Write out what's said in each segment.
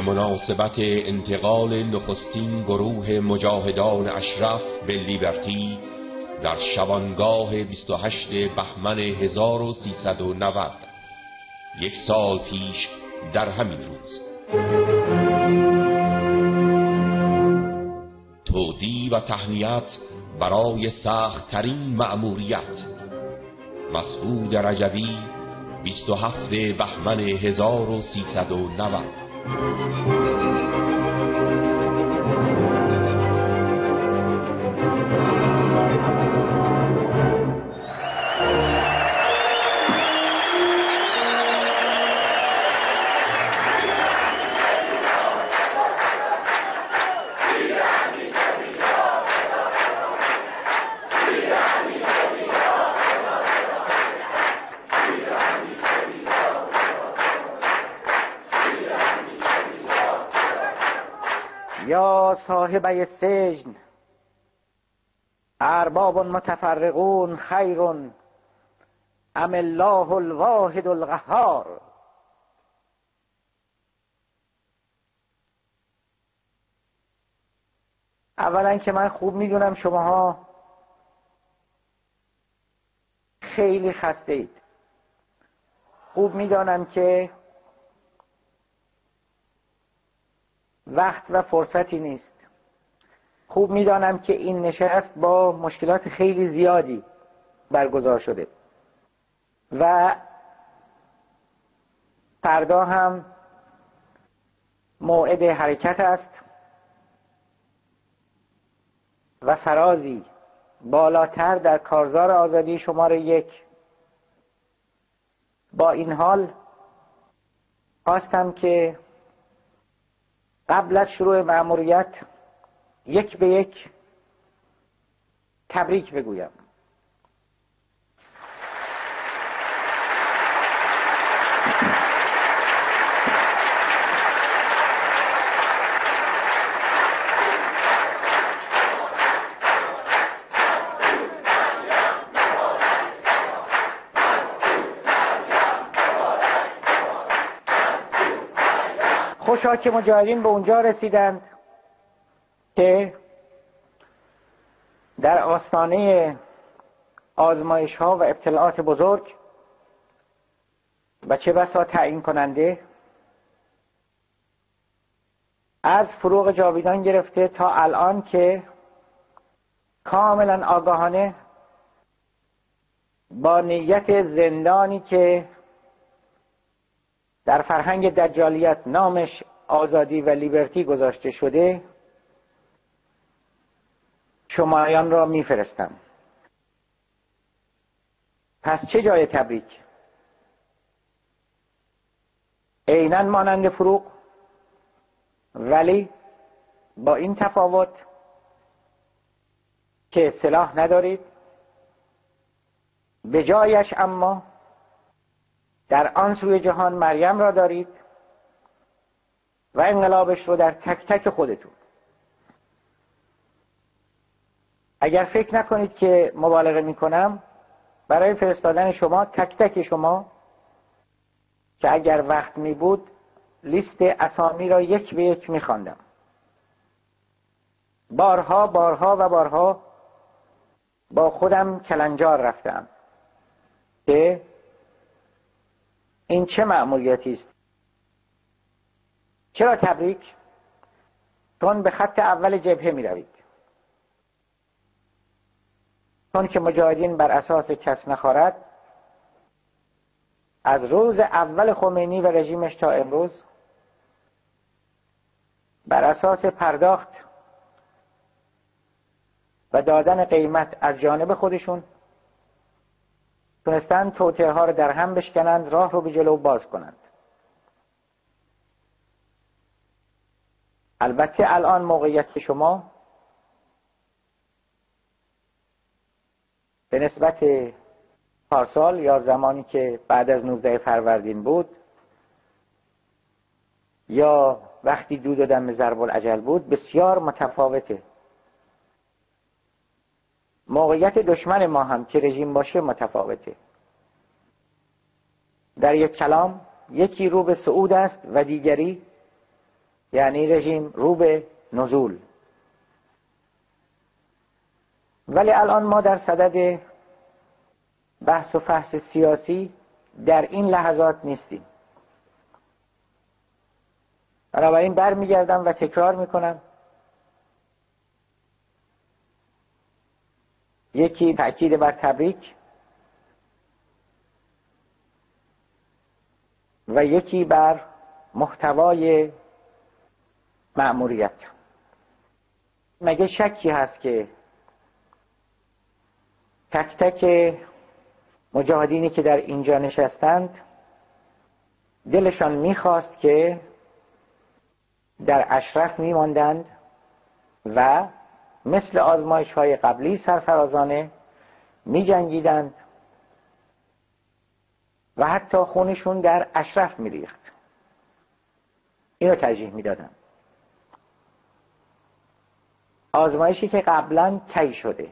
مناسبت انتقال نخستین گروه مجاهدان اشرف به لیبرتی در شبانگاه 28 بهمن 1390، یک سال پیش در همین روز، تودیع و تهنیت برای سخت ترین مأموریت. مسعود رجبی، 27 بهمن 1390. یا صاحبی السجن ارباب متفرقون خیر ام الله الواحد القهار. اولا که من خوب میدونم شماها خیلی خسته اید. خوب میدانم که وقت و فرصتی نیست. خوب میدانم که این نشست با مشکلات خیلی زیادی برگزار شده و فردا هم موعد حرکت است و فرازی بالاتر در کارزار آزادی شماره 1. با این حال خواستم که قبل از شروع مأموریت یک به یک تبریک بگویم. خوشا که مجاهدین به اونجا رسیدند که در آستانه آزمایش ها و ابتلاعات بزرگ و چه بسا تعیین کننده از فروغ جاویدان گرفته تا الان که کاملا آگاهانه با نیت زندانی که در فرهنگ دجالیت نامش آزادی و لیبرتی گذاشته شده شمایان را میفرستم. پس چه جای تبریک؟ عیناً مانند فروغ، ولی با این تفاوت که سلاح ندارید، به جایش اما در آن سوی جهان مریم را دارید و انقلابش رو در تک تک خودتون. اگر فکر نکنید که مبالغه میکنم، برای فرستادن شما تک تک شما که اگر وقت می بود لیست اسامی را یک به یک میخواندم. بارها و بارها با خودم کلنجار رفتم که این چه مأموریتی است. چرا تبریک؟ چون به خط اول جبهه می روید. چون که مجاهدین بر اساس کس نخوارد از روز اول خمینی و رژیمش تا امروز بر اساس پرداخت و دادن قیمت از جانب خودشون تونستن توطئه ها رو در هم بشکنند، راه رو به جلو باز کنند. البته الان موقعیت شما به نسبت پارسال یا زمانی که بعد از 19 فروردین بود یا وقتی دود و دم ضرب الاجل بود بسیار متفاوته. موقعیت دشمن ما هم که رژیم باشه متفاوته. در یک کلام یکی رو به صعود است و دیگری یعنی رژیم رو به نزول. ولی الان ما در صدد بحث و فحص سیاسی در این لحظات نیستیم. بنابراین برمیگردم و تکرار میکنم، یکی تأکید بر تبریک و یکی بر محتوای مأموریت. مگه شکی هست که تک تک مجاهدینی که در اینجا نشستند دلشان میخواست که در اشرف میماندند و مثل آزمایش‌های قبلی سرفرازانه می‌جنگیدند و حتی خونشون در اشرف می‌ریخت. اینو ترجیح می‌دادند. آزمایشی که قبلا طی شده،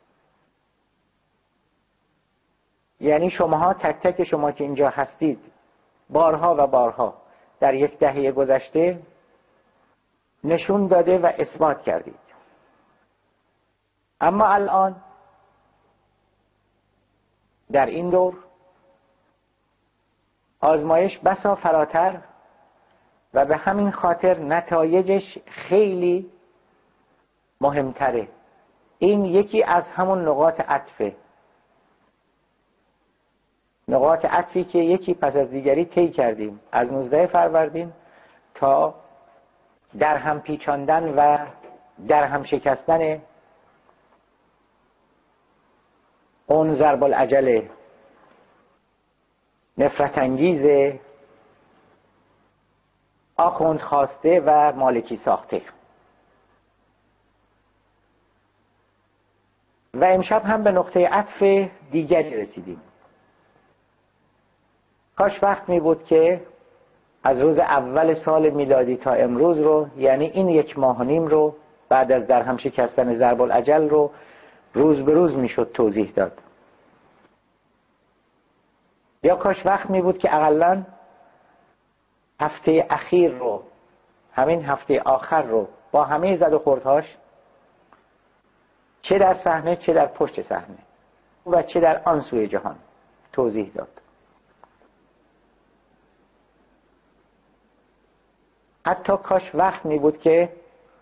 یعنی شماها تک تک شما که اینجا هستید بارها و بارها در یک دهه گذشته نشون داده و اثبات کردید. اما الان در این دور آزمایش بسا فراتر و به همین خاطر نتایجش خیلی مهمتره. این یکی از همون نقاط عطفه، نقاط عطفی که یکی پس از دیگری طی کردیم از 19 فروردین تا در هم پیچاندن و در هم شکستن اون ضرب العجل نفرت انگیز آخوند خواسته و مالکی ساخته. و امشب هم به نقطه عطف دیگری رسیدیم. کاش وقت می بود که از روز اول سال میلادی تا امروز رو، یعنی این 1.5 ماه رو بعد از در هم شکستن ضرب العجل رو روز به روز میشد توضیح داد. یا کاش وقت می بود که اقلن هفته اخیر رو، همین هفته آخر رو با همه زد و خوردهاش، چه در صحنه چه در پشت صحنه و چه در آن سوی جهان توضیح داد. حتی کاش وقت می بود که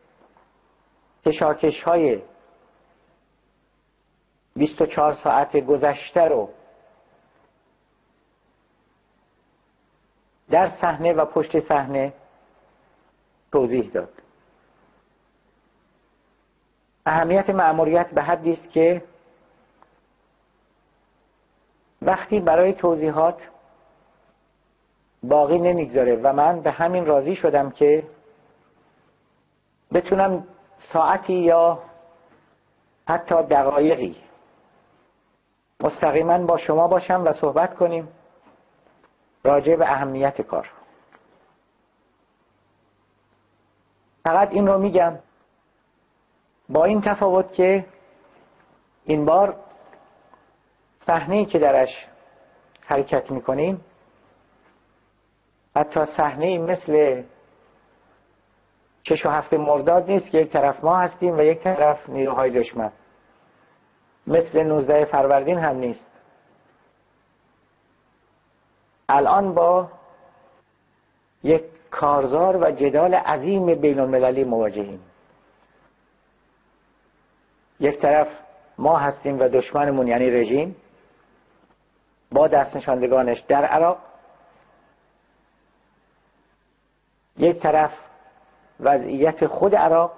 کشاکش های 24 ساعت گذشته رو در صحنه و پشت صحنه توضیح داد. اهمیت مأموریت به حدی است که وقتی برای توضیحات باقی نمیگذاره و من به همین راضی شدم که بتونم ساعتی یا حتی دقایقی مستقیما با شما باشم و صحبت کنیم راجع به اهمیت کار. فقط این رو میگم با این تفاوت که این بار صحنه‌ای که درش حرکت میکنیم حتی صحنه‌ای مثل 6 و 7 مرداد نیست که یک طرف ما هستیم و یک طرف نیروهای دشمن. مثل 19 فروردین هم نیست. الان با یک کارزار و جدال عظیم بین المللی مواجهیم. یک طرف ما هستیم و دشمنمون یعنی رژیم با دست نشاندگانش در عراق، یک طرف وضعیت خود عراق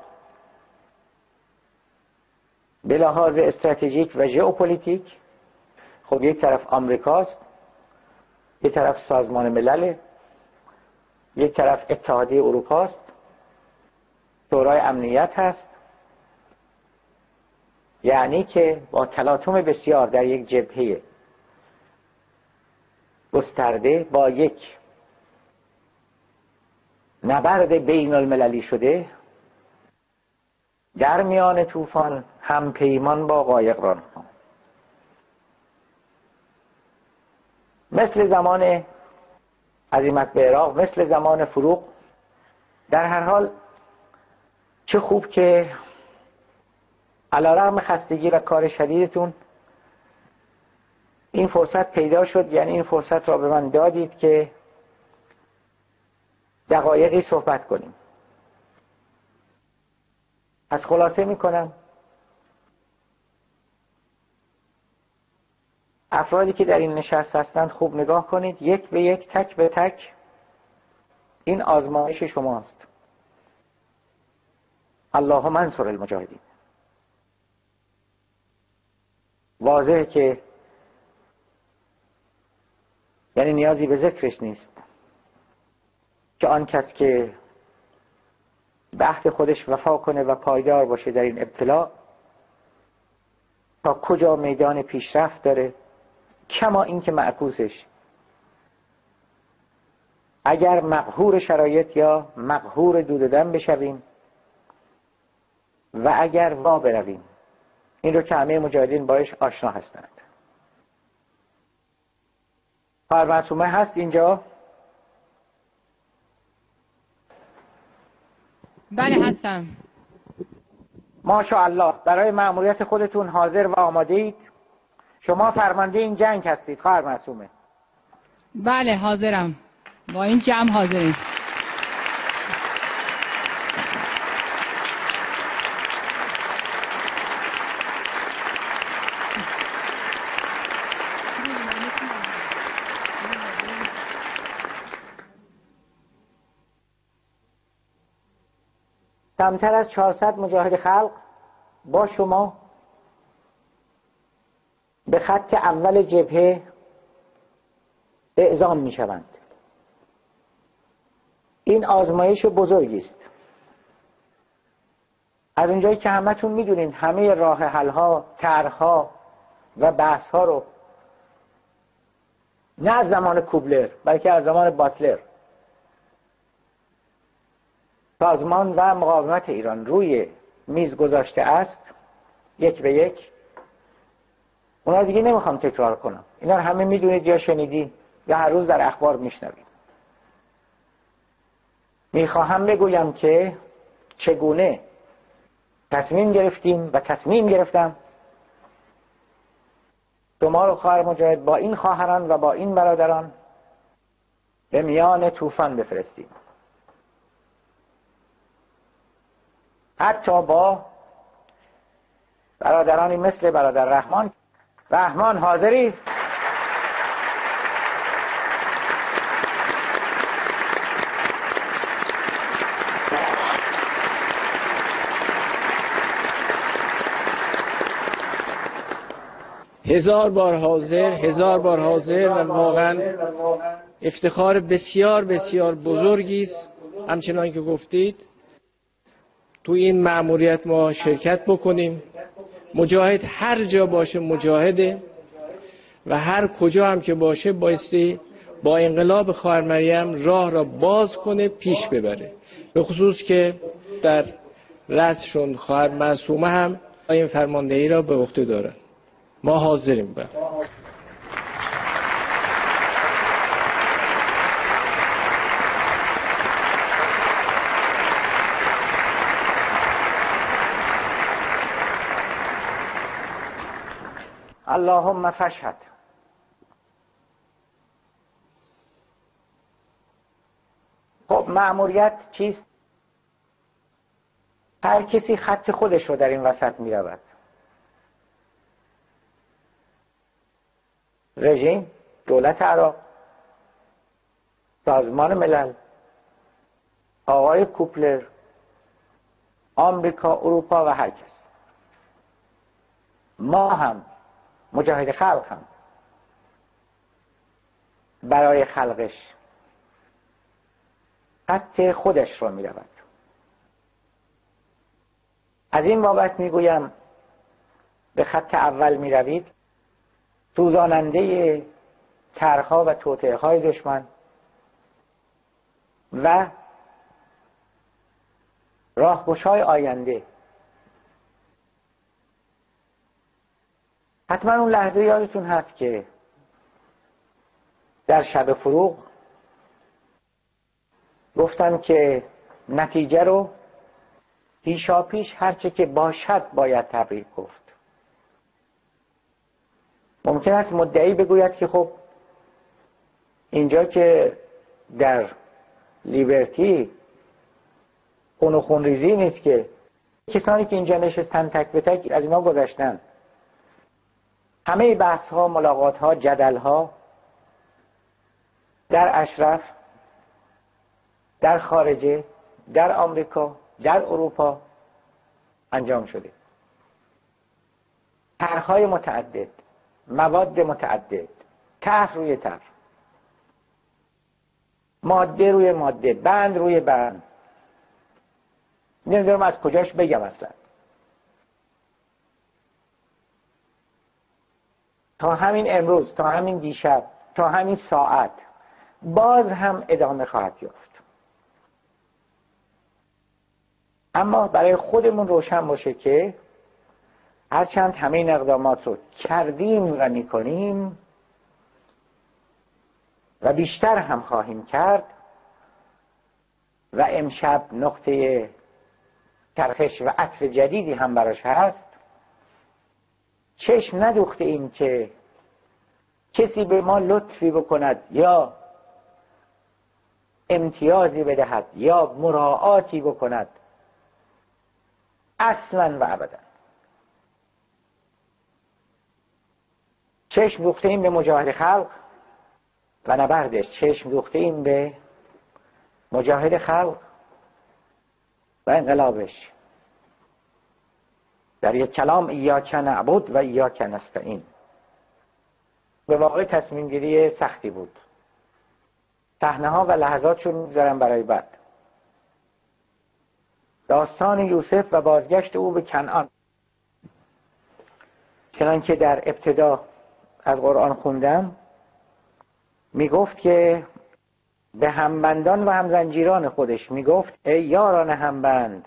به لحاظ استراتژیک و ژئوپلیتیک. خب یک طرف آمریکاست، یک طرف سازمان ملل، یک طرف اتحادیه اروپا است، شورای امنیت هست. یعنی که با تلاطم بسیار در یک جبهه گسترده با یک نبرد بین المللی شده در میان طوفان هم پیمان با قایقران، مثل زمان عزیمت به عراق، مثل زمان فروغ در هر حال چه خوب که علیرغم خستگی و کار شدیدتون این فرصت پیدا شد، یعنی این فرصت را به من دادید که دقایقی صحبت کنیم. از خلاصه میکنم، افرادی که در این نشست هستند خوب نگاه کنید، یک به یک، تک به تک این آزمایش شماست. اللهم انصر المجاهدین. واضحه که یعنی نیازی به ذکرش نیست که آن کس که به عهد خودش وفا کنه و پایدار باشه در این ابتلا تا کجا میدان پیشرفت داره، کما این که معکوسش اگر مقهور شرایط یا مقهور دود و دم بشویم و اگر وا برویم. این رو که همه مجاهدین باش آشنا هستند. خواهر معصومه هست اینجا؟ بله هستم. ماشاءالله. برای مأموریت خودتون حاضر و آماده اید؟ شما فرمانده این جنگ هستید خواهر معصومه؟ بله حاضرم، با این جمع حاضریم. کمتر از 400 مجاهد خلق با شما به خط اول جبهه اعزام می شوند. این آزمایش بزرگی است. از اونجایی که همتون میدونین همه راه حل‌ها، طرح‌ها و بحث‌ها رو نه از زمان کوبلر بلکه از زمان باتلر سازمان و مقاومت ایران روی میز گذاشته است، یک به یک. اونا دیگه نمیخوام تکرار کنم، اینا رو همه میدونید یا شنیدین یا هر روز در اخبار میشنوید. میخواهم بگویم که چگونه تصمیم گرفتیم و تصمیم گرفتم شما رو خواهر مجاهد با این خواهران و با این برادران به میان طوفان بفرستیم، حتی با برادرانی مثل برادر رحمان. رحمان حاضری؟ هزار بار حاضر و واقعا افتخار بسیار بسیار بزرگی است. همچنان که گفتید تو این مأموریت ما شرکت بکنیم. مجاهد هر جا باشه مجاهده و هر کجا هم که باشه بایستی با انقلاب خواهر مریم راه را باز کنه، پیش ببره. به خصوص که در رأسشون خواهر معصومه هم این فرماندهی را به عهده دارن. ما حاضریم. اللهم فاشهد. خب مأموریت چیست؟ هر کسی خط خودش رو در این وسط می رود. رژیم، دولت عراق، سازمان ملل، آقای کوپلر، آمریکا، اروپا و هر کس. ما هم مجاهد خلق هم برای خلقش خط خودش رو می رود. از این بابت می گویم به خط اول می روید، سوزاننده طرح‌ها و توطئه‌های دشمن و راهگشای آینده. حتما اون لحظه یادتون هست که در شب فروغ گفتم که نتیجه رو پیشا پیش هرچه که باشد باید تبریک گفت. ممکن است مدعی بگوید که خب اینجا که در لیبرتی خون و خونریزی نیست، که کسانی که اینجا نشستن تک به تک از اینا گذشتن، همه بحث ها، ملاقات ها، جدل ها در اشرف، در خارجه، در آمریکا، در اروپا انجام شده. طرح‌های متعدد، مواد متعدد، طرح روی طرح، ماده روی ماده، بند روی بند. نمیدونم از کجاش بگم اصلا. تا همین امروز، تا همین دیشب، تا همین ساعت باز هم ادامه خواهد یافت. اما برای خودمون روشن باشه که هرچند همه این اقدامات رو کردیم و میکنیم و بیشتر هم خواهیم کرد و امشب نقطه چرخش و عطف جدیدی هم براش هست، چشم ندوخته ایم که کسی به ما لطفی بکند یا امتیازی بدهد یا مراعاتی بکند، اصلا و ابدا. چشم دوخته ایم به مجاهد خلق و نبردش، چشم دوخته ایم به مجاهد خلق و انقلابش. در یک کلام ایاک نعبد و ایاک نستعین. به واقع تصمیم گیری سختی بود. صحنه ها و لحظاتشو میگذارم برای بعد. داستان یوسف و بازگشت او به کنعان. چنانکه در ابتدا از قرآن خوندم، میگفت که به همبندان و همزنجیران خودش میگفت ای یاران همبند،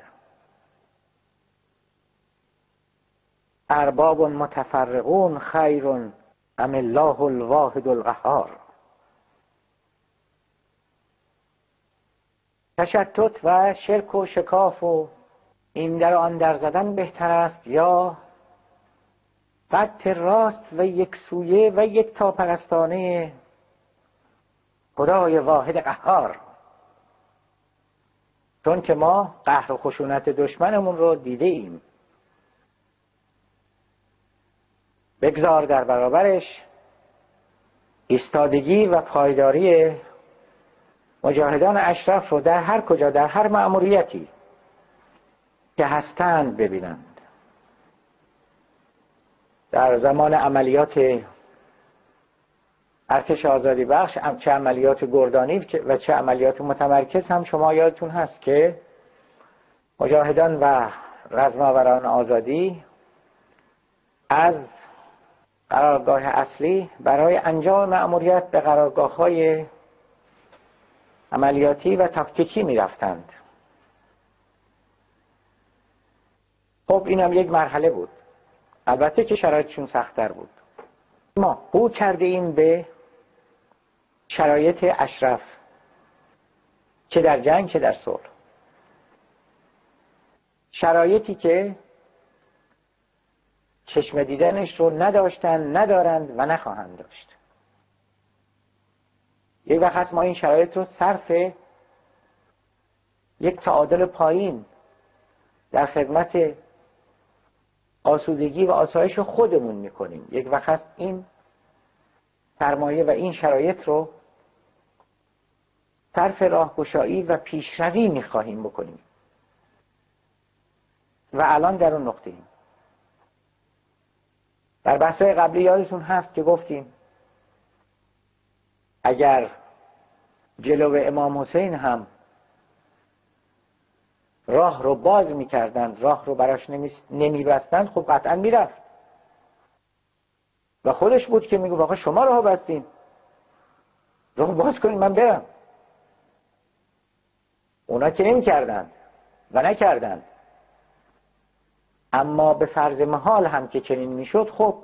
ارباب متفرقون خیر ام الله الواحد القهار. تشتت و شرک و شکاف و این در و آن در زدن بهتر است یا خط راست و یک سویه و یک تا پرستانه خدای واحد قهار؟ چون که ما قهر و خشونت دشمنمون رو دیده ایم. بگذار در برابرش ایستادگی و پایداری مجاهدان اشرف رو در هر کجا، در هر مأموریتی که هستند ببینند. در زمان عملیات ارتش آزادی بخش، چه عملیات گردانی و چه عملیات متمرکز، هم شما یادتون هست که مجاهدان و رزماوران آزادی از قرارگاه اصلی برای انجام مأموریت به قرارگاه‌های عملیاتی و تاکتیکی می رفتند. خب اینم یک مرحله بود، البته که شرایطشون سخت‌تر بود. ما رو کرده ایم به شرایط اشرف، چه در جنگ چه در صلح، شرایطی که چشم دیدنش رو نداشتن، ندارند و نخواهند داشت. یک وقت هست ما این شرایط رو صرف یک تعادل پایین در خدمت آسودگی و آسایش خودمون میکنیم. یک وقت هست این سرمایه و این شرایط رو صرف راهگشایی و پیشروی میخواهیم بکنیم و الان در اون نقطه ایم. در بحث‌های قبلی یادتون هست که گفتیم اگر جلو امام حسین هم راه رو باز میکردند، راه رو براش نمیبستند، خب قطعا میرفت و خودش بود که میگو آقا شما راه بستین، راه باز کنین من برم. اونا که نمیکردند و نکردند. اما به فرض محال هم که چنین میشد، خب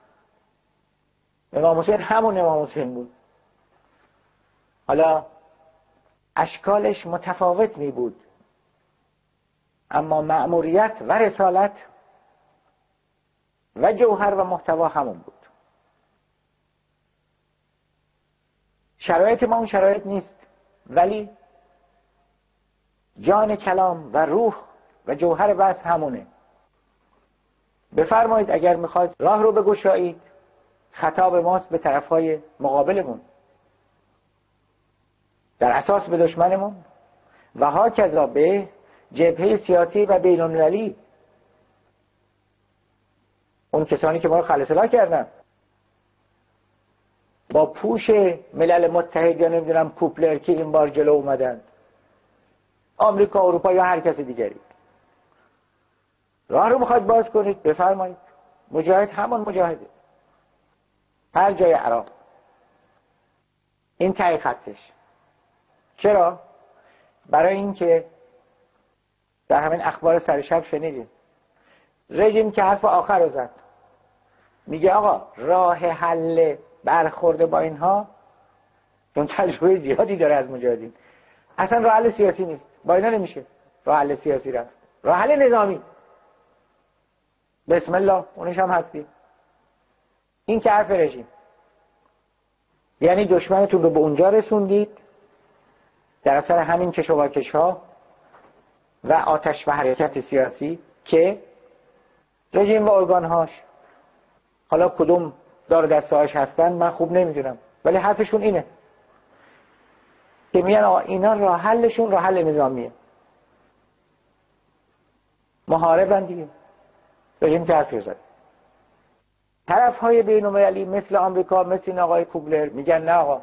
امام حسین همون امام حسین بود. حالا اشکالش متفاوت می بود، اما مأموریت و رسالت و جوهر و محتوا همون بود. شرایط ما اون شرایط نیست، ولی جان کلام و روح و جوهر بحث همونه. بفرمایید اگر میخواید راه رو بگشایید، خطاب ماست به طرفهای مقابلمون، در اساس به دشمنمون و هاکذا به جبهه سیاسی و بین المللی، اون کسانی که ما رو خلسلا کردن با پوش ملل متحد یا نمیدونم کوپلر که این بار جلو اومدن، آمریکا، اروپا یا هر کسی دیگری. راه رو میخواید باز کنید، بفرمایید. مجاهد همون مجاهده، هر جای عراق. این ته خطش. چرا؟ برای اینکه در همین اخبار سر شب شنیدیم رژیم که حرف آخر رو زد، میگه آقا راه حل برخورده با اینها، چون تجربه زیادی داره از مجاهدین، اصلا راه حل سیاسی نیست، با اینا نمیشه راه حل سیاسی رفت، راه حل نظامی. بسم الله، اونش هم هستی. این که حرف رژیم، یعنی دشمنتون رو به اونجا رسوندید در اثر همین کشواکش ها و آتش و حرکت سیاسی که رژیم و ارگانهاش، حالا کدوم دار دسته هاش هستن من خوب نمیدونم، ولی حرفشون اینه که میگن اینا راه حلشون راه حل نظامیه. محاربن دیگه، رژیم که حرفی زد. طرف های بین المللی مثل آمریکا، مثل این آقای کوبلر میگن نه آقا،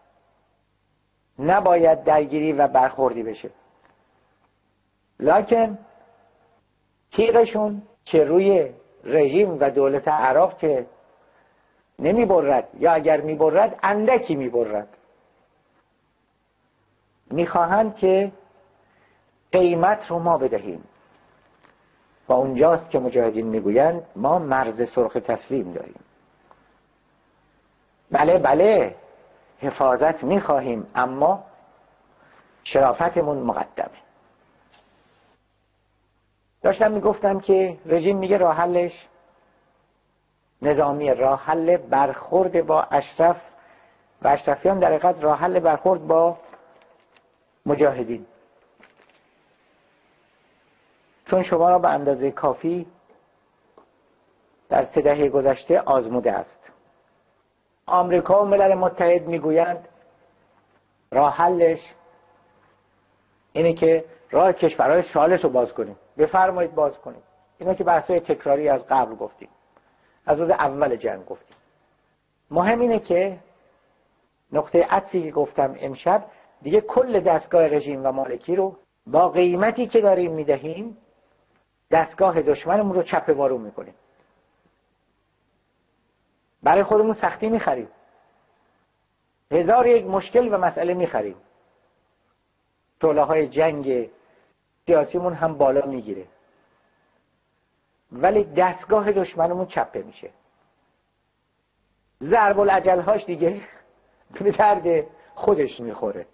نباید درگیری و برخوردی بشه، لکن تیغشون که روی رژیم و دولت عراق که نمی برد، یا اگر می برد اندکی می برد. می خواهند که قیمت رو ما بدهیم و اونجاست که مجاهدین می گویند ما مرز سرخ تسلیم داریم. بله بله حفاظت می خواهیم، اما شرافتمون مقدمه. داشتم می گفتم که رژیم میگه راه حلش نظامی، راه حل برخورد با اشرف و اشرفیان در حقیقت راه حل برخورد با مجاهدین، چون شما را به اندازه کافی در 3 دهه گذشته آزموده است. آمریکا و ملل متحد میگویند راه حلش اینه که راه کشورهای ثالث رو باز کنیم. بفرمایید باز کنیم. اینا که بحثای تکراری از قبل گفتیم، از روز اول جنگ گفتیم. مهم اینه که نقطه عطفی که گفتم امشب، دیگه کل دستگاه رژیم و مالکی رو با قیمتی که داریم میدهیم دستگاه دشمنمون رو چپه بارو میکنیم. برای خودمون سختی میخریم، 1001 مشکل و مسئله میخریم، شعله‌های جنگ سیاسیمون هم بالا میگیره، ولی دستگاه دشمنمون چپه میشه. ضرب الاجل‌هاش دیگه به درد خودش میخوره.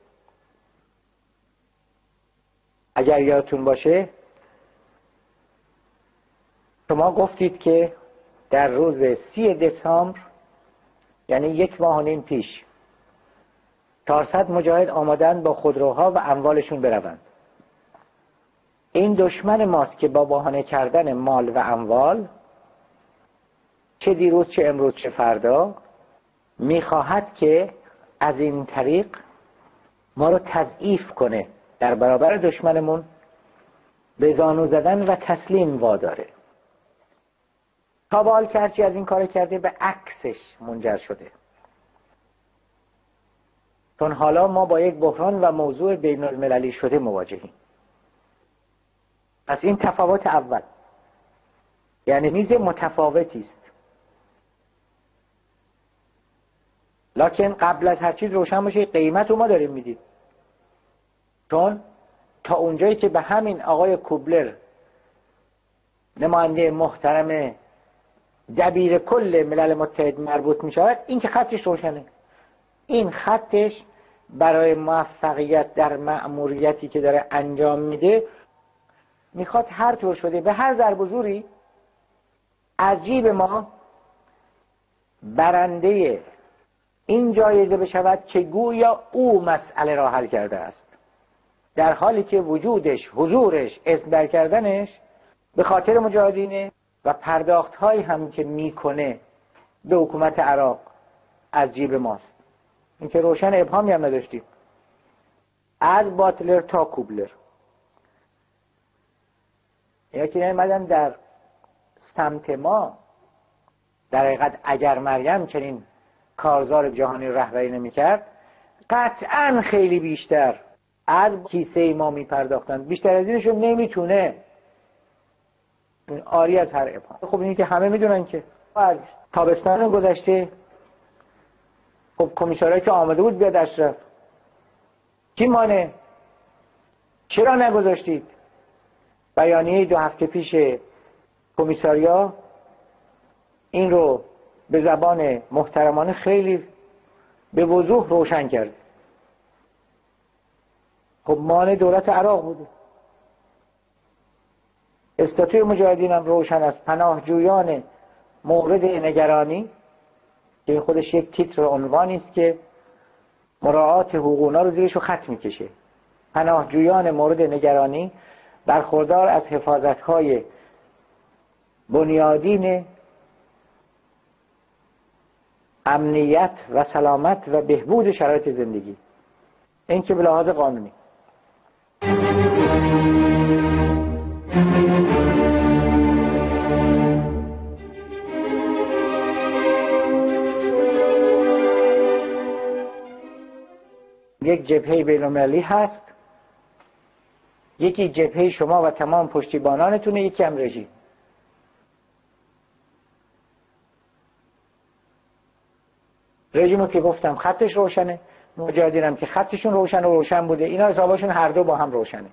اگر یادتون باشه شما گفتید که در روز 30 دسامبر، یعنی 1 ماه و نیم پیش، 400 مجاهد آمدن با خودروها و اموالشون بروند. این دشمن ماست که با بهانه کردن مال و اموال، چه دیروز چه امروز چه فردا، میخواهد که از این طریق ما رو تضعیف کنه، در برابر دشمنمون به زانو زدن و تسلیم واداره. تا به حال که هرچی از این کار کرده به عکسش منجر شده، چون حالا ما با یک بحران و موضوع بین المللی شده مواجهیم. پس این تفاوت اول، یعنی میز متفاوتی است، لکن قبل از هر چیز روشن باشه قیمت رو ما داریم میدیم. چون تا اونجایی که به همین آقای کوبلر، نماینده محترم دبیر کل ملل متحد مربوط می شود، این که خطش روشنه. این خطش برای موفقیت در مأموریتی که داره انجام میده میخواد هر طور شده به هر ضرب و زوری از جیب ما برنده این جایزه بشود که گویا او مسئله را حل کرده است، در حالی که وجودش، حضورش، اسم در کردنش به خاطر مجاهدینه و پرداخت هایی هم که میکنه به حکومت عراق از جیب ماست. این که روشن ابهامی هم نداشتیم، از باتلر تا کوبلر. اینا که نمیدن در سمت ما. در حقیقت اگر مریم چنین کارزار جهانی رهبری نمی‌کرد، قطعاً خیلی بیشتر از کیسه ما می‌پرداختن. بیشتر از اینشون نمیتونه. این عاری از هر ابهام. خب اینی که همه میدونن که از تابستان گذشته خب کمیسارایی که آمده بود بیاد اشرف، کی مانه؟ چرا نگذاشتید؟ بیانیه 2 هفته پیش کمیساریا این رو به زبان محترمانه خیلی به وضوح روشن کرد. خب مانع دولت عراق بوده. استاتوی مجاهدین هم روشن است. پناهجویان مورد نگرانی که خودش یک تیتر عنوانی است که مراعات حقوق اونا رو زیرش رو خط میکشه. پناهجویان مورد نگرانی برخوردار از حفاظت‌های بنیادین امنیت و سلامت و بهبود شرایط زندگی، این که به لحاظ قانونی. یک جبهه بین‌المللی هست، یکی جبهه شما و تمام پشتیبانانتونه، یکی هم رژیم. رژیمو که گفتم خطش روشنه، مجاهدینم که خطشون روشن بوده، اینا حساباشون هر دو با هم روشنه.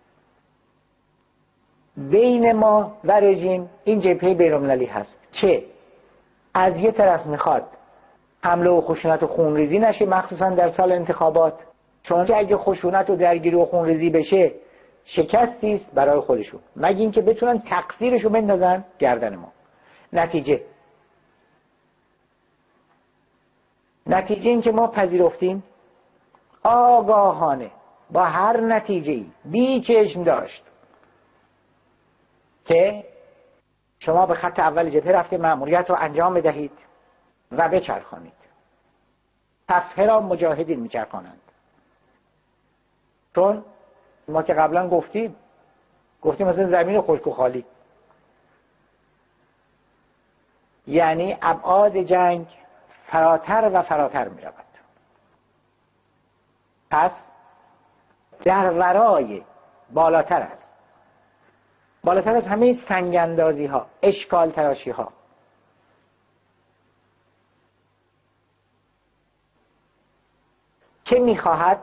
بین ما و رژیم این جبهه بین‌المللی هست که از یه طرف میخواد حمله و خشونت و خونریزی نشه، مخصوصا در سال انتخابات، چون که اگه خشونت و درگیری و خونریزی بشه شکستی است برای خودشون، مگه اینکه بتونن تقصیرشو بندازن گردن ما. نتیجه این که ما پذیرفتیم آگاهانه با هر نتیجه‌ای بی چشم داشت که شما به خط اول جبهه رفته مأموریت رو انجام بدهید و بچرخانید. صفحه را مجاهدین میچرخانند. چون ما که قبلا گفتیم مثلا زمین خشک و خالی، یعنی ابعاد جنگ فراتر و فراتر می رود. پس در ورای بالاتر از همه سنگاندازی ها، اشکال تراشی ها، که میخواهد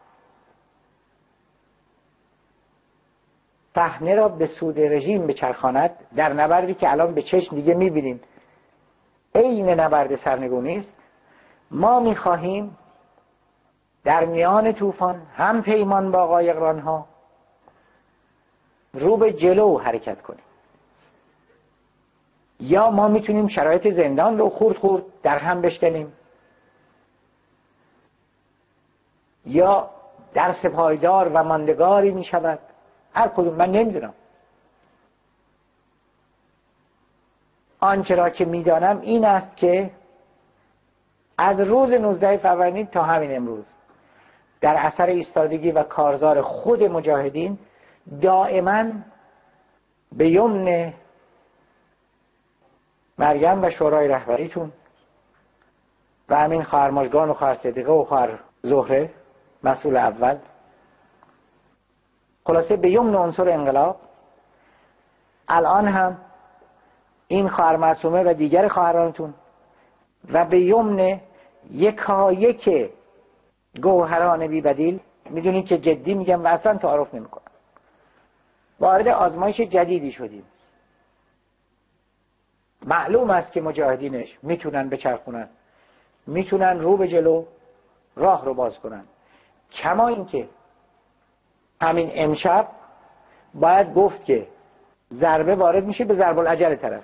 صحنه را به سود رژیم بچرخاند، در نبردی که الان به چشم دیگه میبینیم عین نبرد سرنگونی است. ما میخواهیم در میان طوفان هم پیمان با قایقرانها رو به جلو حرکت کنیم، یا ما میتونیم شرایط زندان رو خورد در هم بشکنیم، یا درس پایدار و ماندگاری میشود. هر کدوم من نمیدونم. آنچه را که میدانم این است که از روز 19 فروردین تا همین امروز در اثر ایستادگی و کارزار خود مجاهدین دائما به یمن مریم و شورای رهبریتون و همین خواهر مژگان و خواهر صدیقه و خواهر زهره مسئول اول، خلاصه به یمن عنصر انقلاب، الان هم این خواهر معصومه و دیگر خواهرانتون و به یمن یکایک گوهران بی بدیل، میدونید که جدی میگم و اصلا تعارف نمیکنم، وارد آزمایش جدیدی شدیم. معلوم است که مجاهدینش میتونن بچرخونن، میتونن رو به جلو راه رو باز کنن. کما این که همین امشب باید گفت که ضربه وارد میشه به ضرب العجل طرف،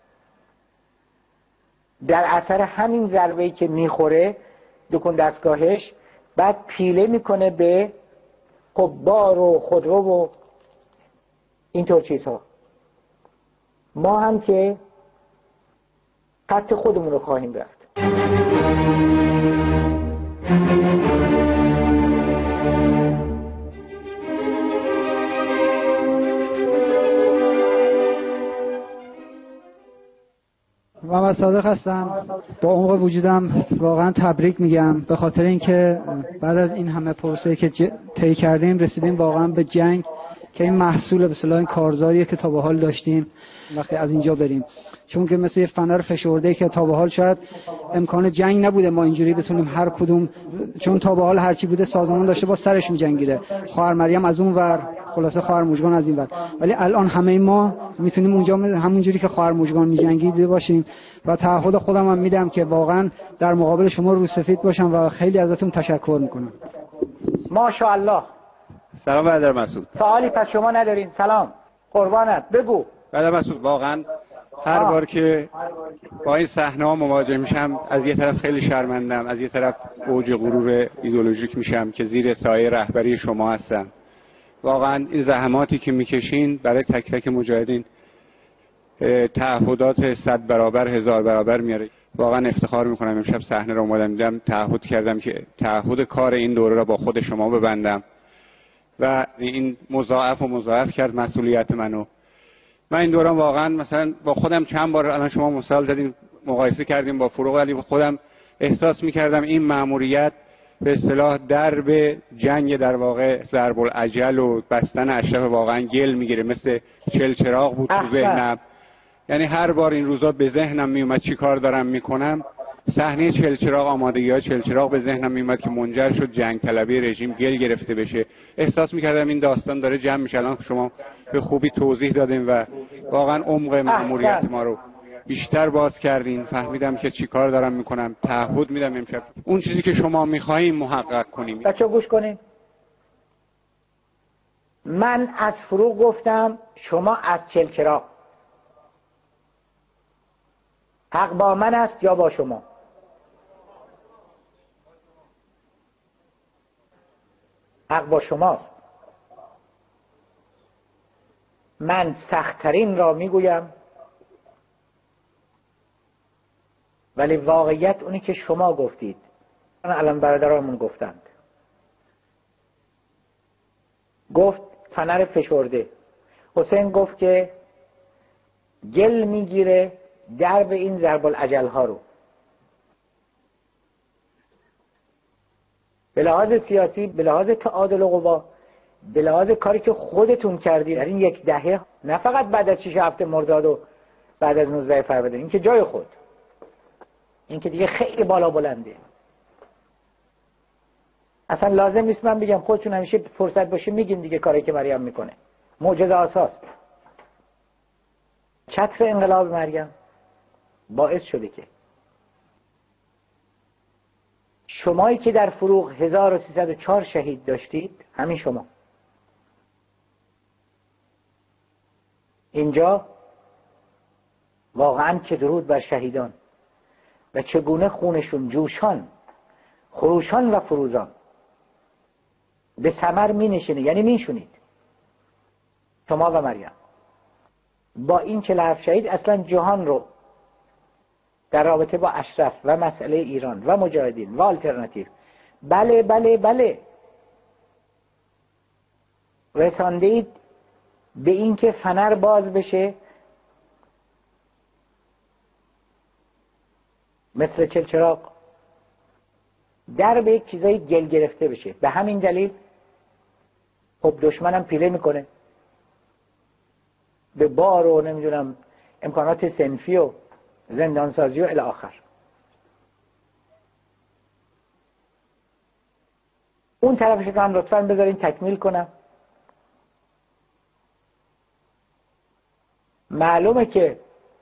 در اثر همین ضربه‌ای که میخوره دکون دستگاهش بعد پیله میکنه به بار و خودرو و اینطور چیزها. ما هم که خط خودمون رو خواهیم رفت. محمد صادق هستم. با عمق وجودم واقعا تبریک میگم، به خاطر اینکه بعد از این همه پروسه‌ای که طی کردیم رسیدیم واقعا به جنگ که این محصول به اصطلاح این کارزاریه که تا به حال داشتیم وقتی از اینجا بریم. چون که مثل یه فنر فشرده که تا به حال شاید امکان جنگ نبوده ما اینجوری بتونیم هر کدوم، چون تا به حال هرچی بوده سازمان داشته با سرش می‌جنگیده، خواهر مریم از اون ور، خلاصه خواهر موجگان از این ور، ولی الان همه ما میتونیم اونجا همونجوری که خواهر موجگان می‌جنگیده باشیم. و تعهد خودم هم میدم که واقعا در مقابل شما روسفید باشم و خیلی ازتون تشکر میکنم. ماشاءالله. سلام برادر مسعود. سوالی پس شما ندارین؟ سلام قربانت، بگو. برادر مسعود، واقعا هر بار که با این صحنه‌ها مواجه میشم از یه طرف خیلی شرمندم، از یه طرف اوج غرور ایدئولوژیک میشم که زیر سایه رهبری شما هستم. واقعا این زحماتی که میکشین برای تک تک مجاهدین تعهدات 100 برابر 1000 برابر میاره. واقعا افتخار میکنم امشب صحنه رو اومدم دیدم، تعهد کردم که تعهد کار این دوره را با خود شما ببندم و این مضاعف کرد مسئولیت منو. من این دوران واقعا مثلا با خودم چند بار الان شما مثال زدین مقایسه کردیم با فروغ، ولی خودم احساس میکردم این مأموریت به اصطلاح درب جنگ در واقع ضرب العجل و بستن اشرف واقعا گل میگیره، مثل چلچراغ بود تو ذهنم. یعنی هر بار این روزا به ذهنم میومد چی کار دارم میکنم، صحنه چلچراغ، آمادگی‌های چلچراغ به ذهنم میومد که منجر شد جنگ طلبی رژیم گل گرفته بشه. احساس میکردم این داستان داره جمع میشه. الان شما به خوبی توضیح دادین و واقعا عمق مأموریت ما رو بیشتر باز کردین. فهمیدم که چی کار دارم میکنم. تعهد میدم امشب اون چیزی که شما میخواین محقق کنیم. بچه گوش کنین. من از فروغ گفتم، شما از چلچراغ. حق با من است یا با شما؟ حق با شماست. من سخت‌ترین را میگویم، ولی واقعیت اونی که شما گفتید. الان برادرامون گفتند. گفت فنر فشرده. حسین گفت که گل میگیره درب این ضرب العجل ها رو. به لحاظ سیاسی، به لحاظ تعادل قوا، به لحاظ کاری که خودتون کردید در این یک دهه، نه فقط بعد از 6 هفته مرداد و بعد از 19 فروردین، این که جای خود، این که دیگه خیلی بالا بلنده. اصلا لازم نیست من بگم، خودتون همیشه فرصت باشه میگین دیگه کاری که مریم میکنه. معجزه آساست. چتر انقلاب مریم باعث شده که شمایی که در فروغ 1304 شهید داشتید، همین شما اینجا واقعا که درود بر شهیدان و چگونه خونشون جوشان، خروشان و فروزان به ثمر می نشینه، یعنی می شونید شما و مریم. با این 47 شهید اصلا جهان رو در رابطه با اشرف و مسئله ایران و مجاهدین و آلترناتیو بله رسانده اید به این که فنر باز بشه، مثل چلچراغ در به یک چیزای گل گرفته بشه. به همین دلیل خب دشمنم پیله میکنه به بار و نمیدونم امکانات صنفی و زندانسازی و الی آخر. اون طرفش رو هم لطفاً بذارین تکمیل کنم. معلومه که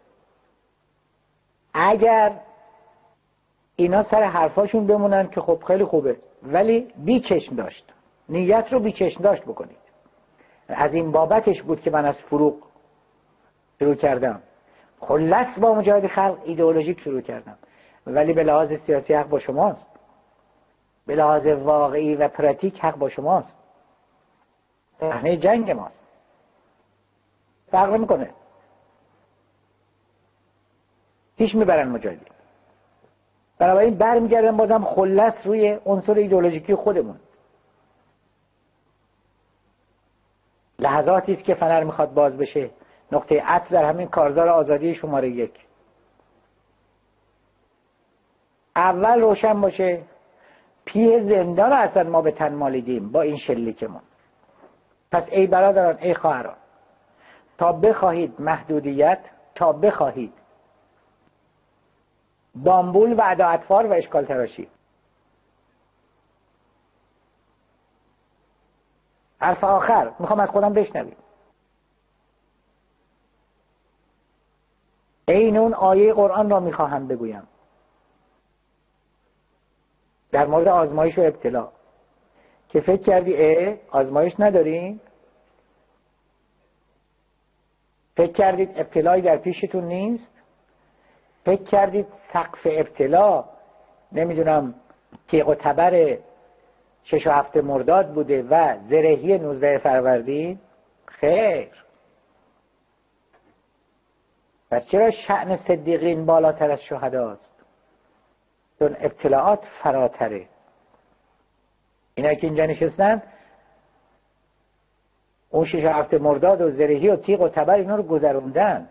اگر اینا سر حرفاشون بمونن که خب خیلی خوبه، ولی بی چشم داشت، نیت رو بی چشم داشت بکنید. از این بابتش بود که من از فروغ شروع کردم، خلص با مجاهد خلق ایدئولوژیک شروع کردم، ولی به لحاظ سیاسی حق با شماست، به لحاظ واقعی و پراتیک حق با شماست، صحنه جنگ ماست، فرق میکنه، پیش میبرن مجاهدین. بنابراین برمیگردن بازم خلص روی عنصر ایدئولوژیکی خودمون. لحظاتی است که فنر میخواد باز بشه، نقطه عطف در همین کارزار آزادی شماره 1. اول روشن باشه پیه زندان اصلا ما به تن مالیدیم با این شلیکمون. پس ای برادران، ای خواهران، تا بخواهید محدودیت، تا بخواهید بامبول و ادا-اطفال و اشکال تراشی، حرف آخر میخوام از خودم بشنویم، این اون آیه قرآن را میخواهم بگویم در مورد آزمایش و ابتلا، که فکر کردی آزمایش ندارین؟ فکر کردید ابتلایی در پیشتون نیست؟ فکر کردید سقف ابتلا نمیدونم تیغ و تبر 6 و 7 مرداد بوده و زرهی 19 فروردین؟ خیر. پس چرا شأن صدیقین بالاتر از شهداست؟ چون ابتلاعات فراتره. اینا که اینجا نشستن اون 6 و 7 مرداد و زرهی و تیغ و تبر اینا رو گذروندند.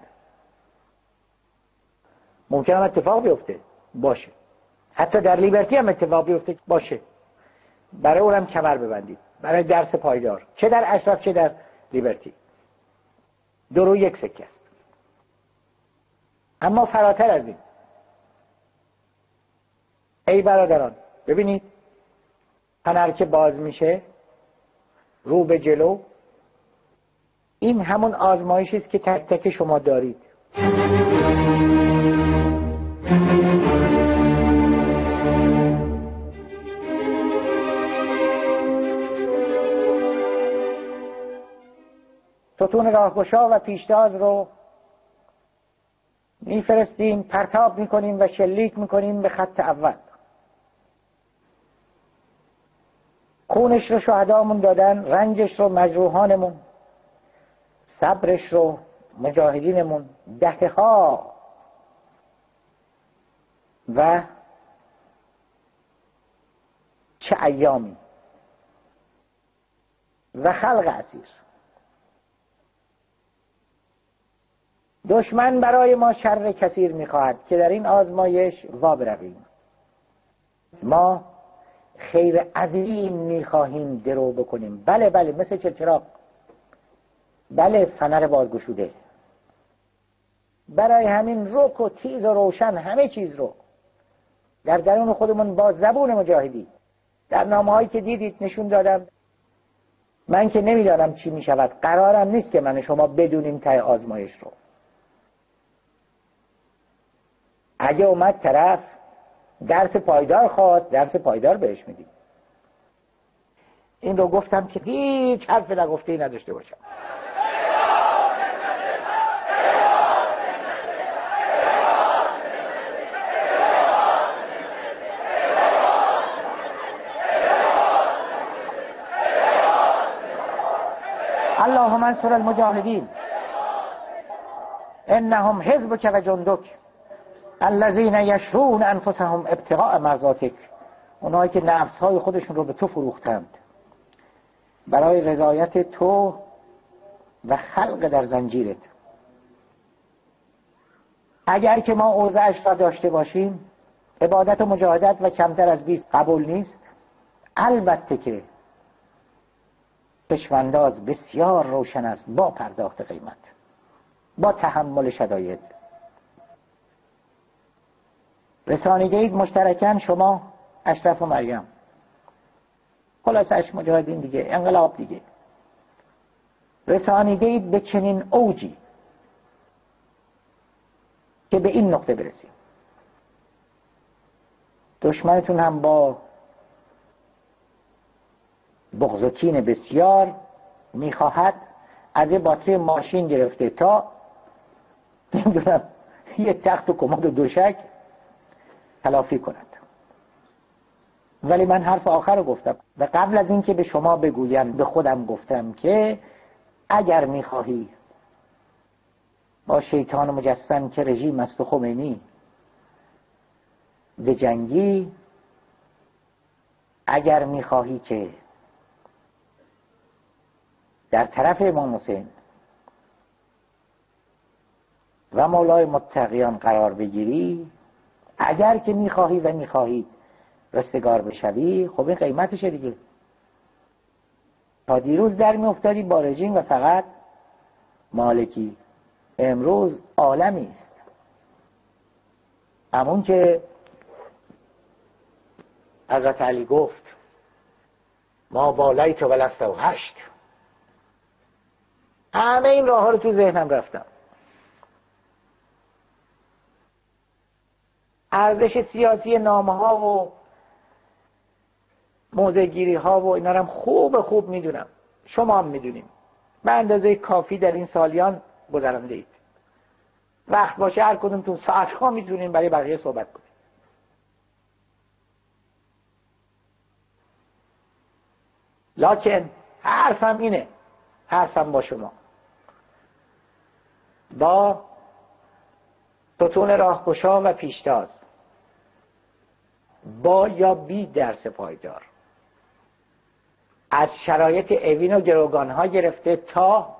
ممکنه هم اتفاق بیفته، باشه، حتی در لیبرتی هم اتفاق بیفته، باشه، برای اونم کمر ببندید، برای درس پایدار، چه در اشرف چه در لیبرتی، دو رو یک سکه است. اما فراتر از این، ای برادران، ببینید فنر که باز میشه رو به جلو، این همون آزمایشی است که تک تک شما دارید. ستون راهگشا و پیشتاز رو میفرستیم، پرتاب میکنیم و شلیک میکنیم به خط اول. خونش رو شهدامون دادن، رنجش رو مجروحانمون، صبرش رو مجاهدینمون، دهه‌ها و چه ایامی و خلق اسیر. دشمن برای ما شر کثیر میخواهد که در این آزمایش وا برویم. ما خیر عظیم میخواهیم درو بکنیم. بله بله، مثل چراغ، بله فنر بازگشوده. برای همین رک و تیز و روشن همه چیز رو در درون خودمون با زبون مجاهدی در نامه‌هایی که دیدید نشون دادم. من که نمیدانم چی میشود، قرارم نیست که من شما بدونیم ته آزمایش رو. اگه اومد طرف درس پایدار خواست، درس پایدار بهش میدیم. این رو گفتم که هیچ حرف نگفته‌ای نداشته باشم. اللهم انصر المجاهدین انهم حزبک و جندک الذین یشرون انفسهم ابتغاء مرضاتک. اونایی که نفسهای خودشون رو به تو فروختند برای رضایت تو و خلق در زنجیرت. اگر که ما اوضاعش را داشته باشیم، عبادت و مجاهدت و کمتر از 20 قبول نیست. البته که چشمانداز بسیار روشن است، با پرداخت قیمت، با تحمل شداید. رسانیدید مشترکاً شما اشرف و مریم، خلاصش مجاهدین دیگه، انقلاب دیگه، رسانیدید به چنین اوجی که به این نقطه برسیم. دشمنتون هم با بغض و کین بسیار میخواهد از یه باتری ماشین گرفته تا نمیدونم یه تخت و کمد و دوشک تلافی کند. ولی من حرف آخر رو گفتم و قبل از اینکه به شما بگویم به خودم گفتم که اگر میخواهی با شیطان مجسم که رژیم است و خمینی به جنگی، اگر میخواهی که در طرف امام حسین و مولای متقیان قرار بگیری، اگر که میخواهی و میخواهید رستگار بشوی، خب این قیمتشه دیگه. تا دیروز در میافتادی با رژیم و فقط مالکی، امروز عالمی است. همون که حضرت علی گفت ما بالای تو ولست و هشت، همه این راه ها رو تو ذهنم رفتم. ارزش سیاسی نامه ها و موضع گیری ها و اینا رو هم خوب میدونم، شما هم میدونیم، به اندازه کافی در این سالیان گذرانده اید. وقت باشه هر کدومتون ساعت ها میتونین برای بقیه صحبت کنید. لکن حرفم اینه، حرفم با شما، با ستون راهگشا و پیشتاز، با یا بی درس پایدار، از شرایط اوین و گروگان ها گرفته تا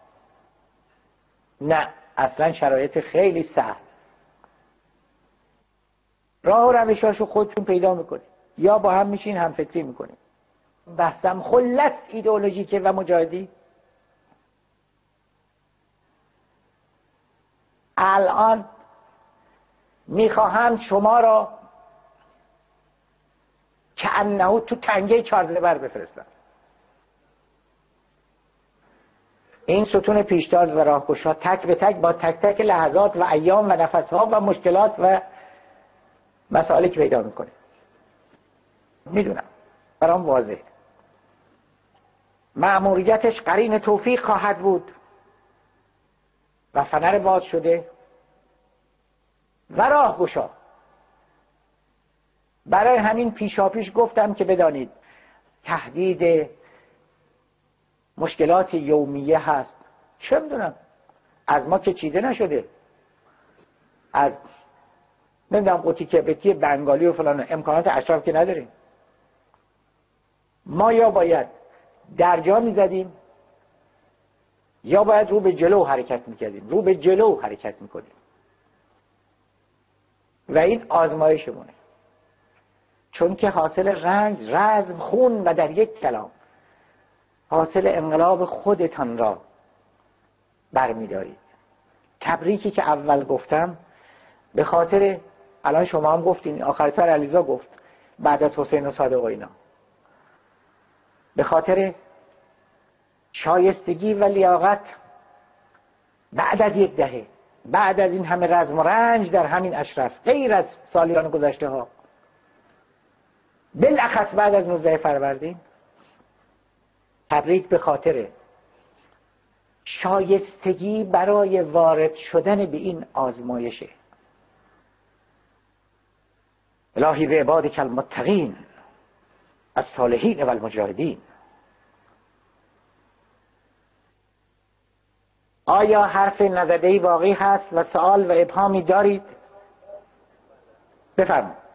نه اصلا شرایط خیلی سهل، راه و روشاشو خودتون پیدا میکنید یا با هم میشین هم فکری میکنید. بحثم خلص ایدئولوژیکه و مجاهدی. الان میخواهند شما را که انهو تو تنگه چارزبر بفرستند. این ستون پیشتاز و راهگشا تک به تک با تک تک لحظات و ایام و نفسها و مشکلات و مسائلی که پیدا میکنه، میدونم، برام واضح. مأموریتش قرین توفیق خواهد بود و فنر باز شده و راهگشا. برای همین پیشاپیش گفتم که بدانید تهدید مشکلات یومیه هست. چه میدونم، از ما که چیده نشده، از نمیدونم قوطی کبریتی بنگالی و فلان، امکانات اشراف که نداریم. ما یا باید درجا میزدیم یا باید رو به جلو حرکت میکردیم. رو به جلو حرکت میکنیم و این آزمایشمونه، چون که حاصل رنج، رزم، خون و در یک کلام حاصل انقلاب خودتان را برمیدارید. تبریکی که اول گفتم به خاطر، الان شما هم گفتین، آخر سر علیزا گفت بعد از حسین و صادق و اینا، به خاطر شایستگی و لیاقت بعد از یک دهه، بعد از این همه رزم و رنج در همین اشرف، غیر از سالیان گذشته ها، بالاخص بعد از 19 فروردین، تبریک به خاطر شایستگی برای وارد شدن به این آزمایشه. الهی به عبادک المتقین الصالحین و المجاهدین. آیا حرف نزده‌ای باقی هست و سوال و ابهامی دارید؟ بفرمایید.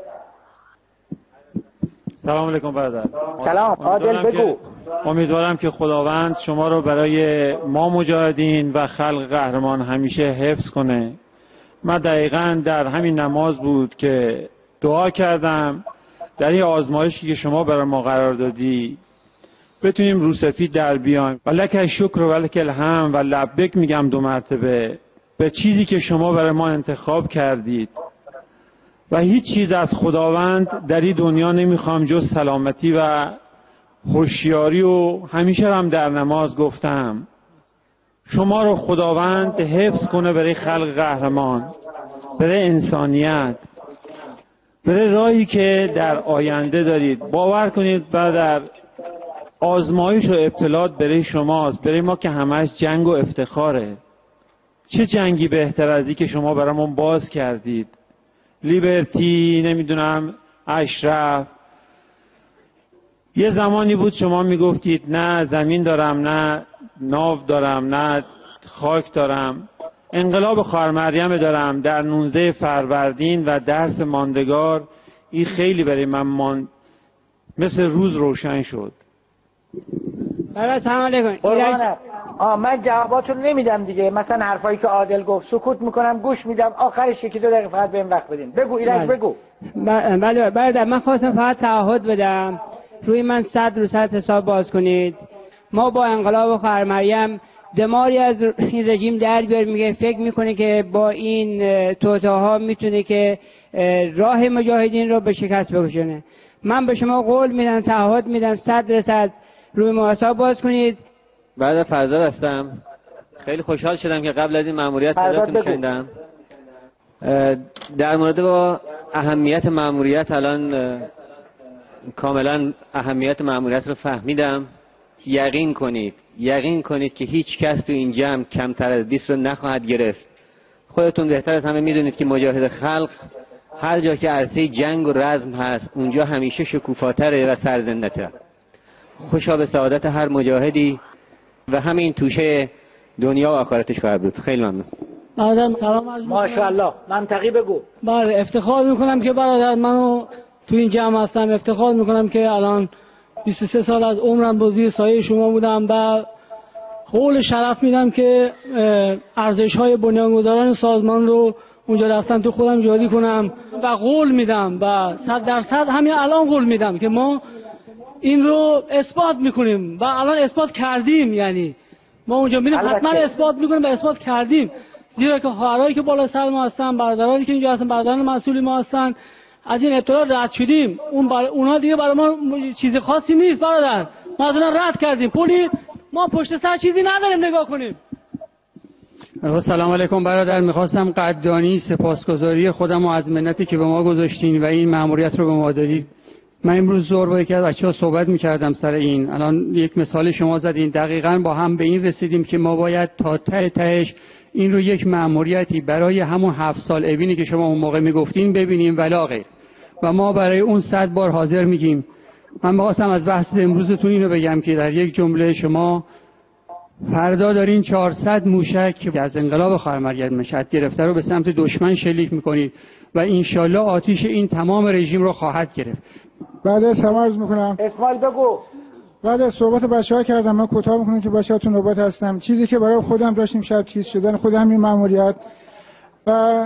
سلام علیکم برادر. سلام. عادل بگو. امیدوارم که خداوند شما رو برای ما مجاهدین و خلق قهرمان همیشه حفظ کنه. من دقیقاً در همین نماز بود که دعا کردم در این آزمایشی که شما برای ما قرار دادی بتونیم روسفید در بیایم. و لک الشکر و لک الحمد و لبیک میگم 2 مرتبه به چیزی که شما برای ما انتخاب کردید و هیچ چیز از خداوند در این دنیا نمیخوام جز سلامتی و هوشیاری. و همیشه هم در نماز گفتم شما رو خداوند حفظ کنه برای خلق قهرمان، برای انسانیت، برای راهی که در آینده دارید. باور کنید برادر، آزمایش و ابتلاات برای شماست، برای ما که همش جنگ و افتخاره. چه جنگی بهتر از این که شما برامون باز کردید؟ لیبرتی، نمیدونم اشرف. یه زمانی بود شما میگفتید نه زمین دارم، نه ناو دارم، نه خاک دارم. انقلاب خواهر مریم دارم در 19 فروردین و درس ماندگار. این خیلی برای من مثل روز روشن شد. سلام علیکم. من جواباتون نمیدم دیگه. مثلا حرفایی که عادل گفت سکوت میکنم، گوش میدم، آخرش 1-2 دقیقه فقط بهم وقت بدین. بگو ایرج بگو. بله برادر، من خواستم فقط تعهد بدم روی من 100% حساب باز کنید. ما با انقلاب خواهر مریم دماری از این رژیم در بیار. میگه فکر میکنه که با این توطئه‌ها میتونه که راه مجاهدین رو به شکست بکشونه. من به شما قول میدم، تعهد میدم 100% روی ما حساب باز کنید. بعد فرزاد هستم. خیلی خوشحال شدم که قبل از این مأموریت صداتون شنیدم. در مورد با اهمیت مأموریت الان کاملا اهمیت مأموریت رو فهمیدم. یقین کنید که هیچ کس تو این جمع کمتر از 20 رو نخواهد گرفت. خودتون بهتر از همه میدونید که مجاهد خلق هر جا که عرصه جنگ و رزم هست اونجا همیشه شکوفاتره و سرزنده‌تره. خوشا به سعادت هر مجاهدی و همین توشه دنیا و آخرتش خواهد بود. خیلی ممنون. برادر سلام عرض می‌کنم. ماشاءالله. منطقی بگو. بله، افتخار میکنم که برادر منو تو این جمع هستم. افتخار میکنم که الان 23 سال از عمرم با زیر سایه شما بودم و قول شرف میدم که ارزش‌های بنیانگذاران سازمان رو اونجا رفتم تو خودم جاری کنم و قول میدم و 100% همین الان قول میدم که ما این رو اثبات میکنیم و الان اثبات کردیم. یعنی ما اونجا میریم حتما اثبات میکنیم و اثبات کردیم، زیرا که خواهرایی که بالا سر ما هستن، برادرانی که اینجا هستن، برادران مسئولی ما هستن، از این ابتلا رد شدیم. اونا دیگه برای ما چیز خاصی نیست برادر. ما از اونها رد کردیم. پولی ما پشت سر چیزی نداریم نگاه کنیم. سلام علیکم برادر. میخواستم قدردانی سپاسگزاری خودم و از منتی که به ما گذاشتین و این مأموریت رو به ما دادید. من امروز ظهر با یکی از بچه‌ها صحبت می‌کردم سر این. الان یک مثال شما زدین، دقیقاً با هم به این رسیدیم که ما باید تا تهش این رو یک مأموریتی برای همون 7 سال اوینی که شما اون موقع میگفتین ببینیم ولا غیر. و ما برای اون 100 بار حاضر میگیم. من می‌خواستم از بحث امروزتون اینو بگم که در یک جمله شما فردا دارین 400 موشک که از انقلاب خواهر مریم مشهد گرفته رو به سمت دشمن شلیک می‌کنید و انشالله آتش این تمام رژیم رو خواهد گرفت. بعد از هم عرض میکنم. اسماعیل بگو. بعد از صحبت بچه‌ها کردم، من کوتاه میکنم که بچه‌هاتون نوبت هستم. چیزی که برای خودم داشتیم شب چیز شدن خود همین مأموریت و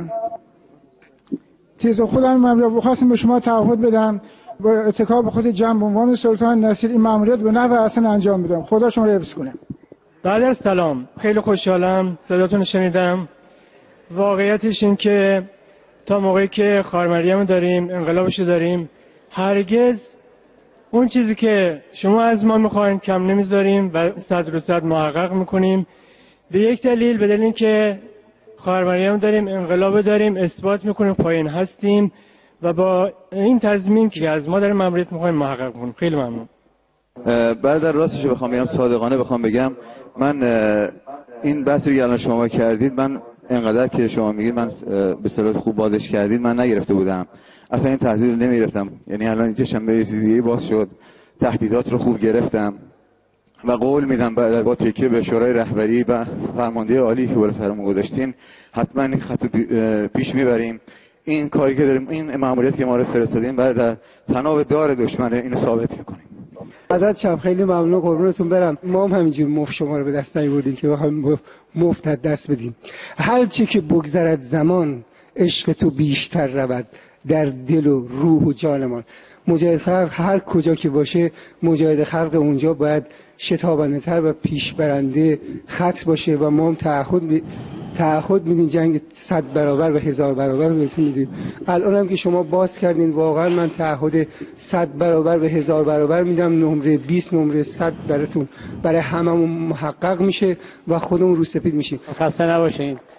خودم مأموریت خواستم به شما تعهد بدم با اتکا به خود جنب به عنوان سلطان نصیر این مأموریت به نحو احسن انجام بدم. خدا شما رو حفظ کنه. بعد از سلام، خیلی خوشحالم صداتون رو شنیدم. واقعیتش این که تا موقعی که خواهر مریم داریم، انقلابش داریم، هرگز اون چیزی که شما از ما میخواین کم نمیذاریم و 100% محقق میکنیم. به یک دلیل، به دلیل که خواهر مریم داریم، انقلاب داریم، اثبات میکنیم پایین هستیم و با این تضمین که از ما داریم مأموریت میخوایم محقق کنیم. خیلی ممنون. بعد در راستش بخوام بگم، صادقانه بخوام بگم، من این بحثی که الان شما کردید، من انقدر که شما میگید من به صورت خوب بازش کردید، من نگرفته بودم اصلا. این تهدید رو نمیگرفتم. یعنی الان اینجا شنبه چیزی باز شد، تهدیدات رو خوب گرفتم و قول میدم با تکیه به شورای رهبری و فرمانده عالی که بالا سرمون گذاشتین حتما این خط پیش میبریم. این کاری که داریم، این مأموریت که ما رو فرستادیم، بعد در تناب دار دشمن اینو ثابت میکنیم. عدد شب خیلی ممنون، قربونتون برم. ما هم همینجور مفت شما رو به دست نیاوردیم که بخوایم مفت دست بدیم. هر چی که بگذرد زمان، عشق تو بیشتر رود در دل و روح و جانمان. مجاهد خلق هر کجا که باشه، مجاهد خلق اونجا باید شتابانه تر و پیشبرنده خط باشه و ما هم تعهد میدیم جنگ 100 برابر و 1000 برابر بهتون میدیم. الان هم که شما باز کردین، واقعا من تعهد 100 برابر و 1000 برابر میدم. نمره 20 نمره 100 براتون برای هممون محقق میشه و خودمون رو سپید میشیم. خسته نباشین.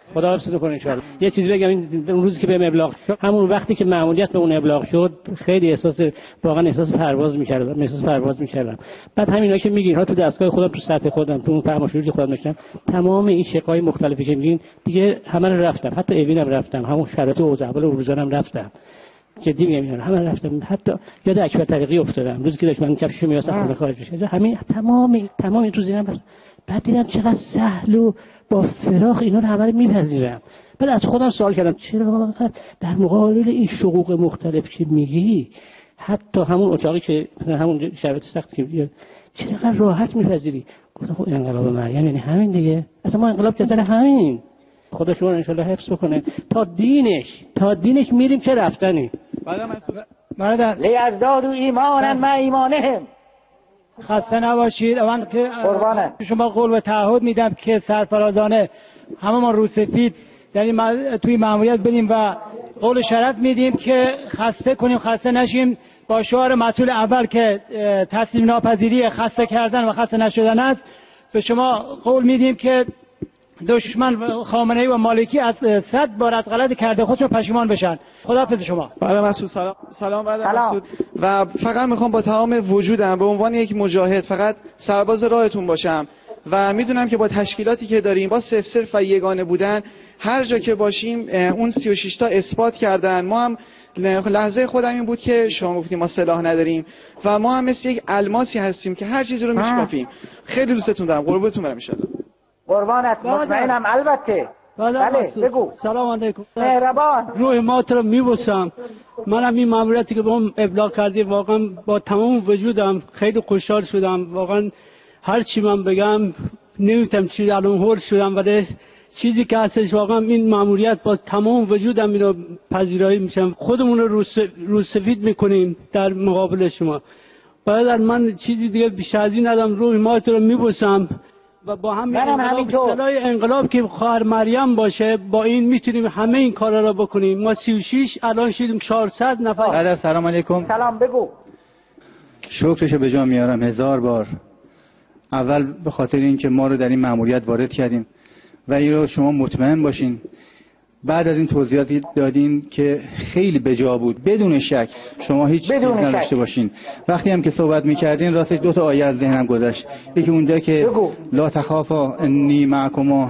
خدا حفظتون کنه ان شاء الله. یه چیزی بگم، این روزی که بهم ابلاغ شد، همون وقتی که مأموریت به اون ابلاغ شد، خیلی احساس پرواز می‌کردم. بعد همینا که میگین ها، تو دستگاه خودم، تو سطح خودم، تو اون فهم شروعی که خودم داشتم، تمام این شقای مختلفی که میگین دیگه همه رو رفتم، حتی اوینم رفتم، همون شرایط اوضاع اول روزانم رفتم، جدی میگم همه رفتم، حتی یاد اکبر طریقی افتادم روزی که داشت من کفشو می‌آوردم خارج بشه، همین تمام این تو ذهنم. بعد دیدم چقدر سهل و با فراخ اینا رو همه رو میپذیرم. بعد از خودم سوال کردم چرا در مقابل این شقوق مختلف که میگی، حتی همون اتاقی که مثلا همون شرایط سخت که چرا راحت میپذیری؟ گفتم خب انقلاب مریم یعنی همین دیگه، اصلا ما انقلاب جزر همین. خدا شما رو انشالله حفظ بکنه تا دینش میریم چه رفتنی. برادر لیزدادوا ایمانا مع ایمانهم. خسته نباشید. من که شما قول و تعهد میدم که سرفرازانه همه ما روسفید یعنی توی مأموریت بریم و قول شرف میدیم که خسته نشیم. با شعار مسئول اول که تسلیم ناپذیری خسته کردن و خسته نشدن است، به شما قول میدیم که دشمن خامنه‌ای و مالکی از 100 بار از غلطی کرده خودشون پشیمان بشن. خداحافظ شما. برای مسعود سلام برای مسعود. و فقط میخوام با تمام وجودم به عنوان یک مجاهد فقط سرباز راهتون باشم و میدونم که با تشکیلاتی که داریم، با صرف و یگانه بودن، هر جا که باشیم اون 36 تا اثبات کردن. ما هم لحظه خودم این بود که شما گفتیم ما سلاح نداریم و ما هم مثل یک الماسی هستیم که هر چیزی رو میشکافیم. خیلی دوستتون دارم، قربونتون برم ان شاء الله. قربانت، مطمئنم البته. بله بگو. سلام علیکم. مهربان. روح مات رو میبوسم. منم این مأموریتی که بهم ابلاغ کردی واقعا با تمام وجودم خیلی خوشحال شدم. واقعا هر چی من بگم نمیتونم چی، الان هول شدم، ولی چیزی که هستش واقعا این مأموریت با تمام وجودم اینو پذیرایی میشم. خودمون رو روسفید میکنیم در مقابل شما. برادر من چیزی دیگه بیشتر از این ندارم. روح مات رو میبوسم و با همین سلاح انقلاب که خواهر مریم باشه، با این میتونیم همه این کارا رو بکنیم. ما 36 الان شدیم 400 نفر. برادر سلام علیکم. سلام بگو. شکرشو به جا میارم 1000 بار. اول به خاطر اینکه ما رو در این مأموریت وارد کردیم و این رو شما مطمئن باشین بعد از این توضیحاتی دادین که خیلی بجا بود، بدون شک شما هیچ چیزی نداشته باشین. وقتی هم که صحبت میکردین راستش 2 تا آیه از ذهنم گذشت. یکی اونجا که لا تخافا انی معکما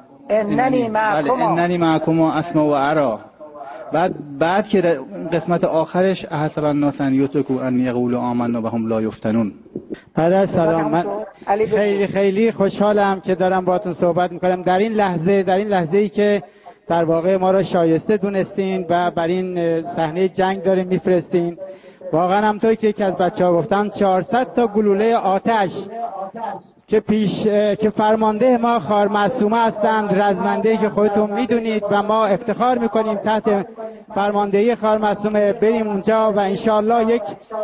اننی معکما اسمع و ارا. بعد که قسمت آخرش احسب الناس ان یترکوا ان یقولوا آمنا و هم لا یفتنون. برادر سلام، من خیلی خوشحالم که دارم باهاتون صحبت میکنم در این لحظه‌ای که در واقع ما را شایسته دونستین و بر این صحنه جنگ داریم میفرستین. واقعا همونطور که یکی از بچه‌ها گفتن 400 تا گلوله آتش که فرمانده ما خواهر معصومه هستند، رزمنده‌ای که خودتون میدونید و ما افتخار میکنیم تحت فرماندهی خواهر معصومه بریم اونجا و انشاءالله یک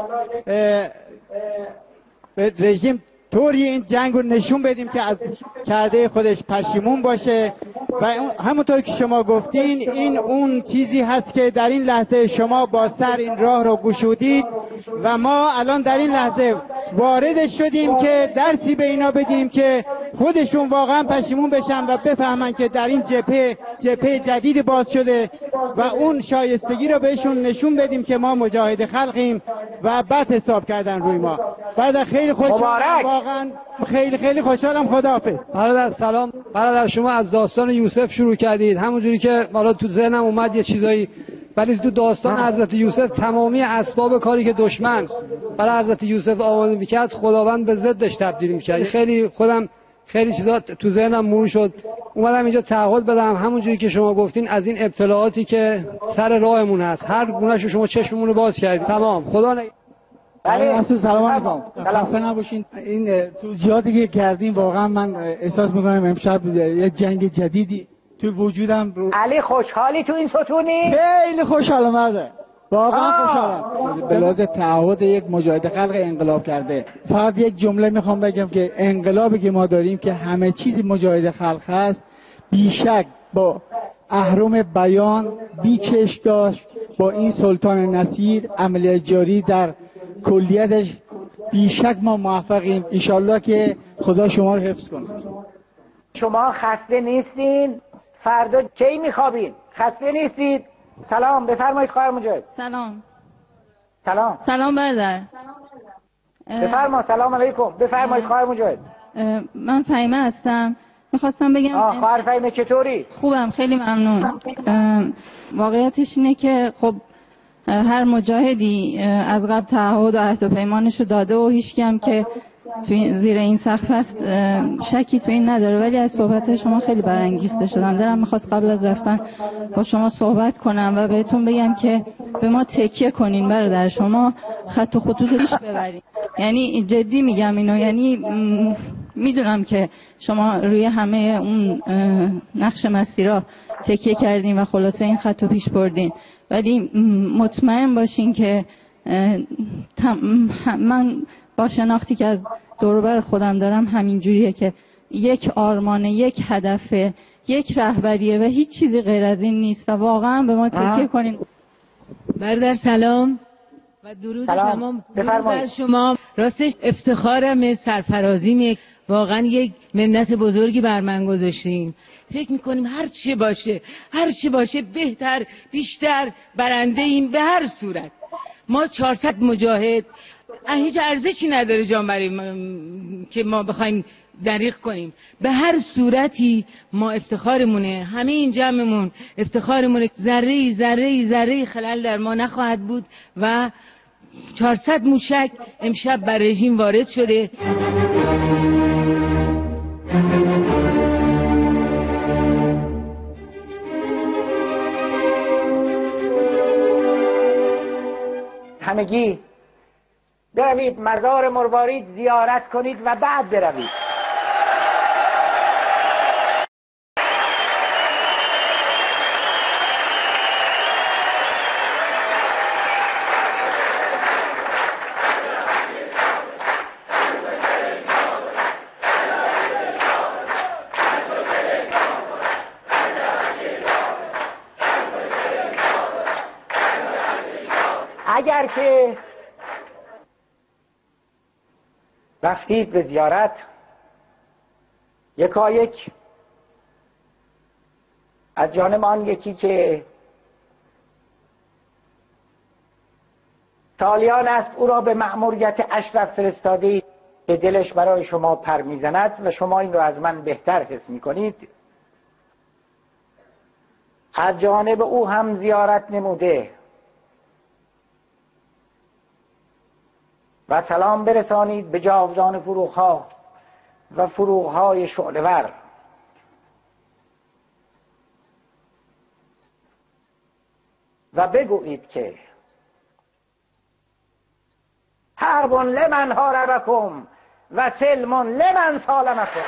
رژیم طوری این جنگ رو نشون بدیم که از کرده خودش پشیمون باشه. و همونطور که شما گفتین این اون چیزی هست که در این لحظه شما با سر این راه رو گشودید و ما الان در این لحظه وارد شدیم که درسی به اینا بدیم که خودشون واقعا پشیمون بشن و بفهمن که در این جبهه جدید باز شده و اون شایستگی رو بهشون نشون بدیم که ما مجاهد خلقیم و بد حساب کردن روی ما. بعد خیلی خوشحالم، واقعا خیلی خوشحالم. خداحافظ. برادر سلام. برادر شما از داستان یوسف شروع کردید، همونجوری که حالا تو ذهنم اومد یه چیزایی، ولی تو داستان حضرت یوسف تمامی اسباب کاری که دشمن برای حضرت یوسف آماده میکرد خداوند به ضدش تبدیل میکرد. خیلی چیزا تو ذهنم مرور شد، اومدم اینجا تعهد بدم همونجوری که شما گفتین از این ابتلاعاتی که سر راهمون هست هر گونه‌شو شما چشممون رو باز کردید. تمام. خدا بله سلام علیکم. خسته نباشین. این توضیحاتی که کردین واقعا من احساس میکنم امشب یه جنگ جدیدی تو وجودم. علی خوشحالی تو این ستونی؟ خیلی خوشحالم مرده، واقعا خوشحالم. به لحاظ تعهد یک مجاهد خلق انقلاب کرده. فقط یک جمله میخوام بگم که انقلابی که ما داریم که همه چیزی مجاهد خلق هست، بیشک با اهرم بیان بیچش داشت با این سلطان نصیر عملیات جاری در کلیتش بیشک ما موفقیم. انشالله که خدا شما رو حفظ کنه. شما خسته نیستین؟ فردا کی میخوابید؟ خسته نیستید؟ سلام بفرمایید خواهر مجاهد. سلام. سلام. سلام برادر. بفرما. سلام علیکم. بفرمایید خواهر مجاهد. من فهیمه هستم. میخواستم بگم خواهر فهیمه چطوری؟ خوبم، خیلی ممنون. واقعیتش اینه که خب هر مجاهدی از قبل تعهد و عهد و پیمانشو داده و هیچکی هم که توی زیر این سقف است شکی توی این نداره، ولی از صحبت شما خیلی برانگیخته شدم. دلم میخواست قبل از رفتن با شما صحبت کنم و بهتون بگم که به ما تکیه کنین برادر، شما خط و خطوط پیش ببرین. یعنی جدی میگم اینو، یعنی میدونم که شما روی همه اون نقش مسیرها تکیه کردین و خلاصه این خط رو پیش بردین، ولی مطمئن باشین که من با شناختی که از دوروبر خودم دارم همین جوریه که یک آرمانه، یک هدفه، یک رهبریه و هیچ چیزی غیر از این نیست و واقعا به ما تکیه کنین. برادر سلام و درود تمام بر شما. راستش افتخارم، سرفرازیم، واقعا یک منت بزرگی بر من گذاشتین. فکر میکنیم هر چی باشه بهتر، بیشتر، برنده ایم. به هر صورت ما 400 مجاهد هیچ ارزشی نداره جان برای که ما بخوایم دریغ کنیم. به هر صورتی ما افتخارمونه، همه این جمعمون افتخارمونه. ذره خلل در ما نخواهد بود و 400 موشک امشب بر رژیم وارد شده. همگی بروید مزار مروارید زیارت کنید و بعد بروید. اگر که رفتید به زیارت یکایک از جانب آن یکی که سالیان است او را به مأموریت اشرف فرستادید که دلش برای شما پر میزند و شما این را از من بهتر حس میکنید، از جانب او هم زیارت نموده و سلام برسانید به جاودان فروغ‌ها و فروغ‌های شعله‌ور. و بگویید که حرب لمن حاربکم و سلم لمن سالمکم.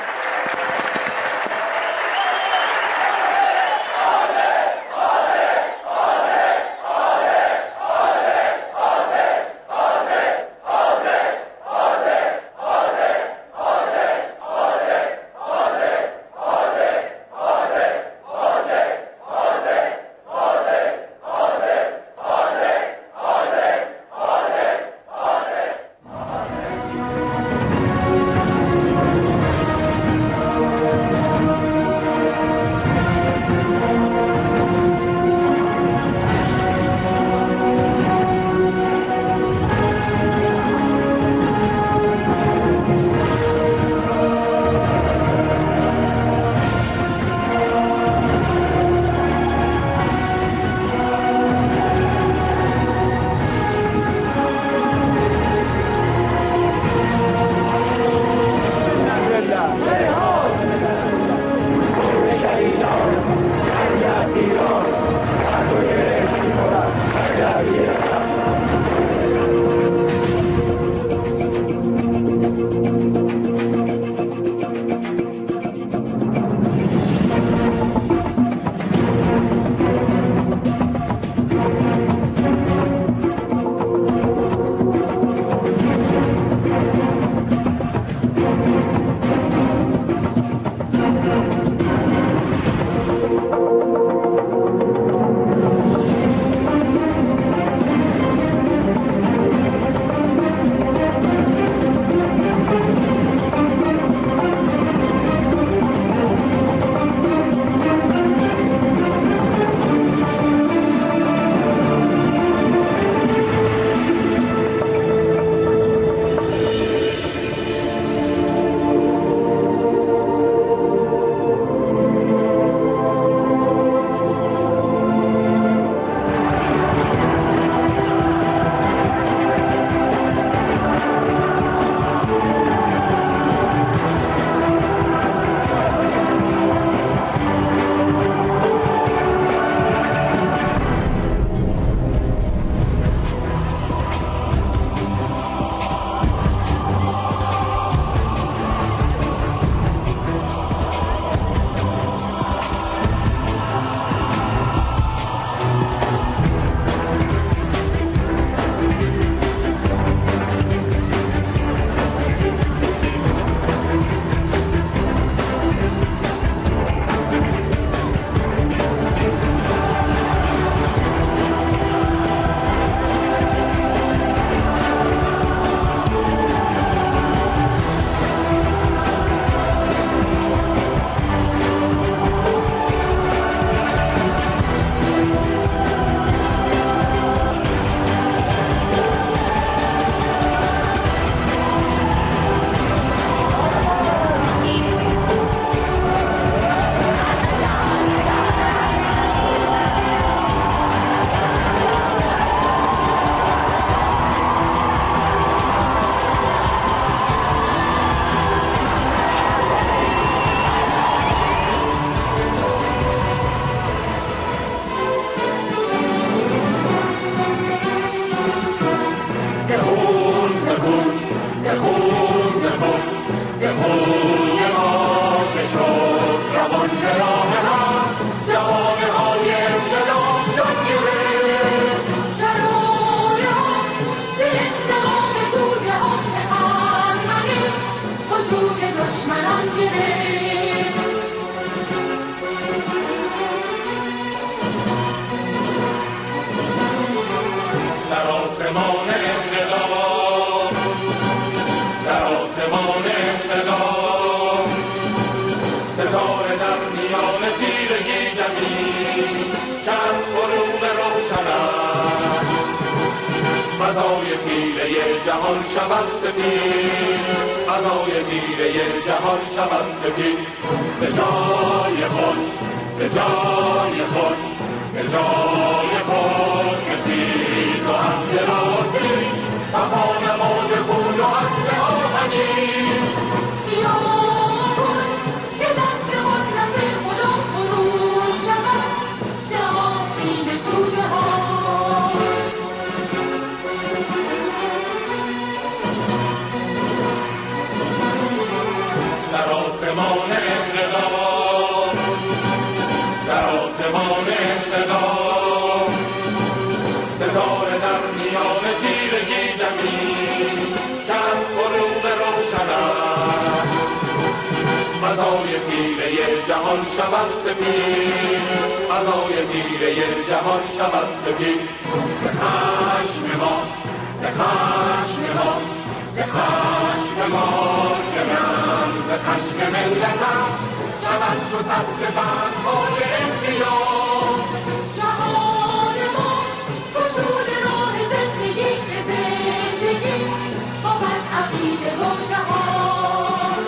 آسمان انقلاب، در آسمان انقلاب، ستاره در میان تیرگی دمید که از غروب روشن است فضای تیره جهان شود سپید، فضای تیره جهان شود سپید. به جای خود، به جای خود، به جای خود بسید و اندرازی وفا نماد خون و عهد آهنی. در آسمان انقلاب، در آسمان انقلاب، ستاره در میان تیرگی دمید که از غروب روشن است فضای تیره جهان شود سپید، فضای تیره جهان شود سپید. ز خشم ما، ز خشم ما، ز خشم ما ز خشم ملتم شود دو دست بندهای انقلاب. جهان ما وجود راه زندگی به زندگی بود عقیده و جهان.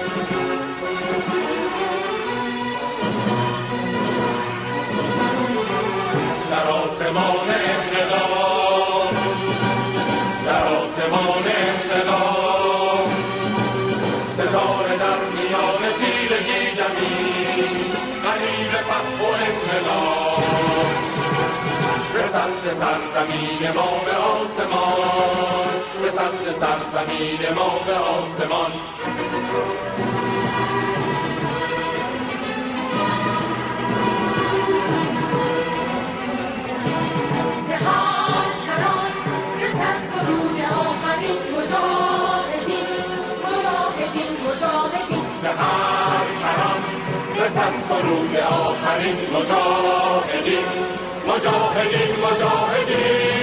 در آسمان انقلاب، در آسمان انقلاب، ستاره در میان تیرگی دمید قریب فتح و انقلاب. رسد ز سرزمین ما به آسمان، رسد ز سرزمین ما به آسمان. رسد سرود آخرین مجاهدین، مجاهدین، مجاهدین.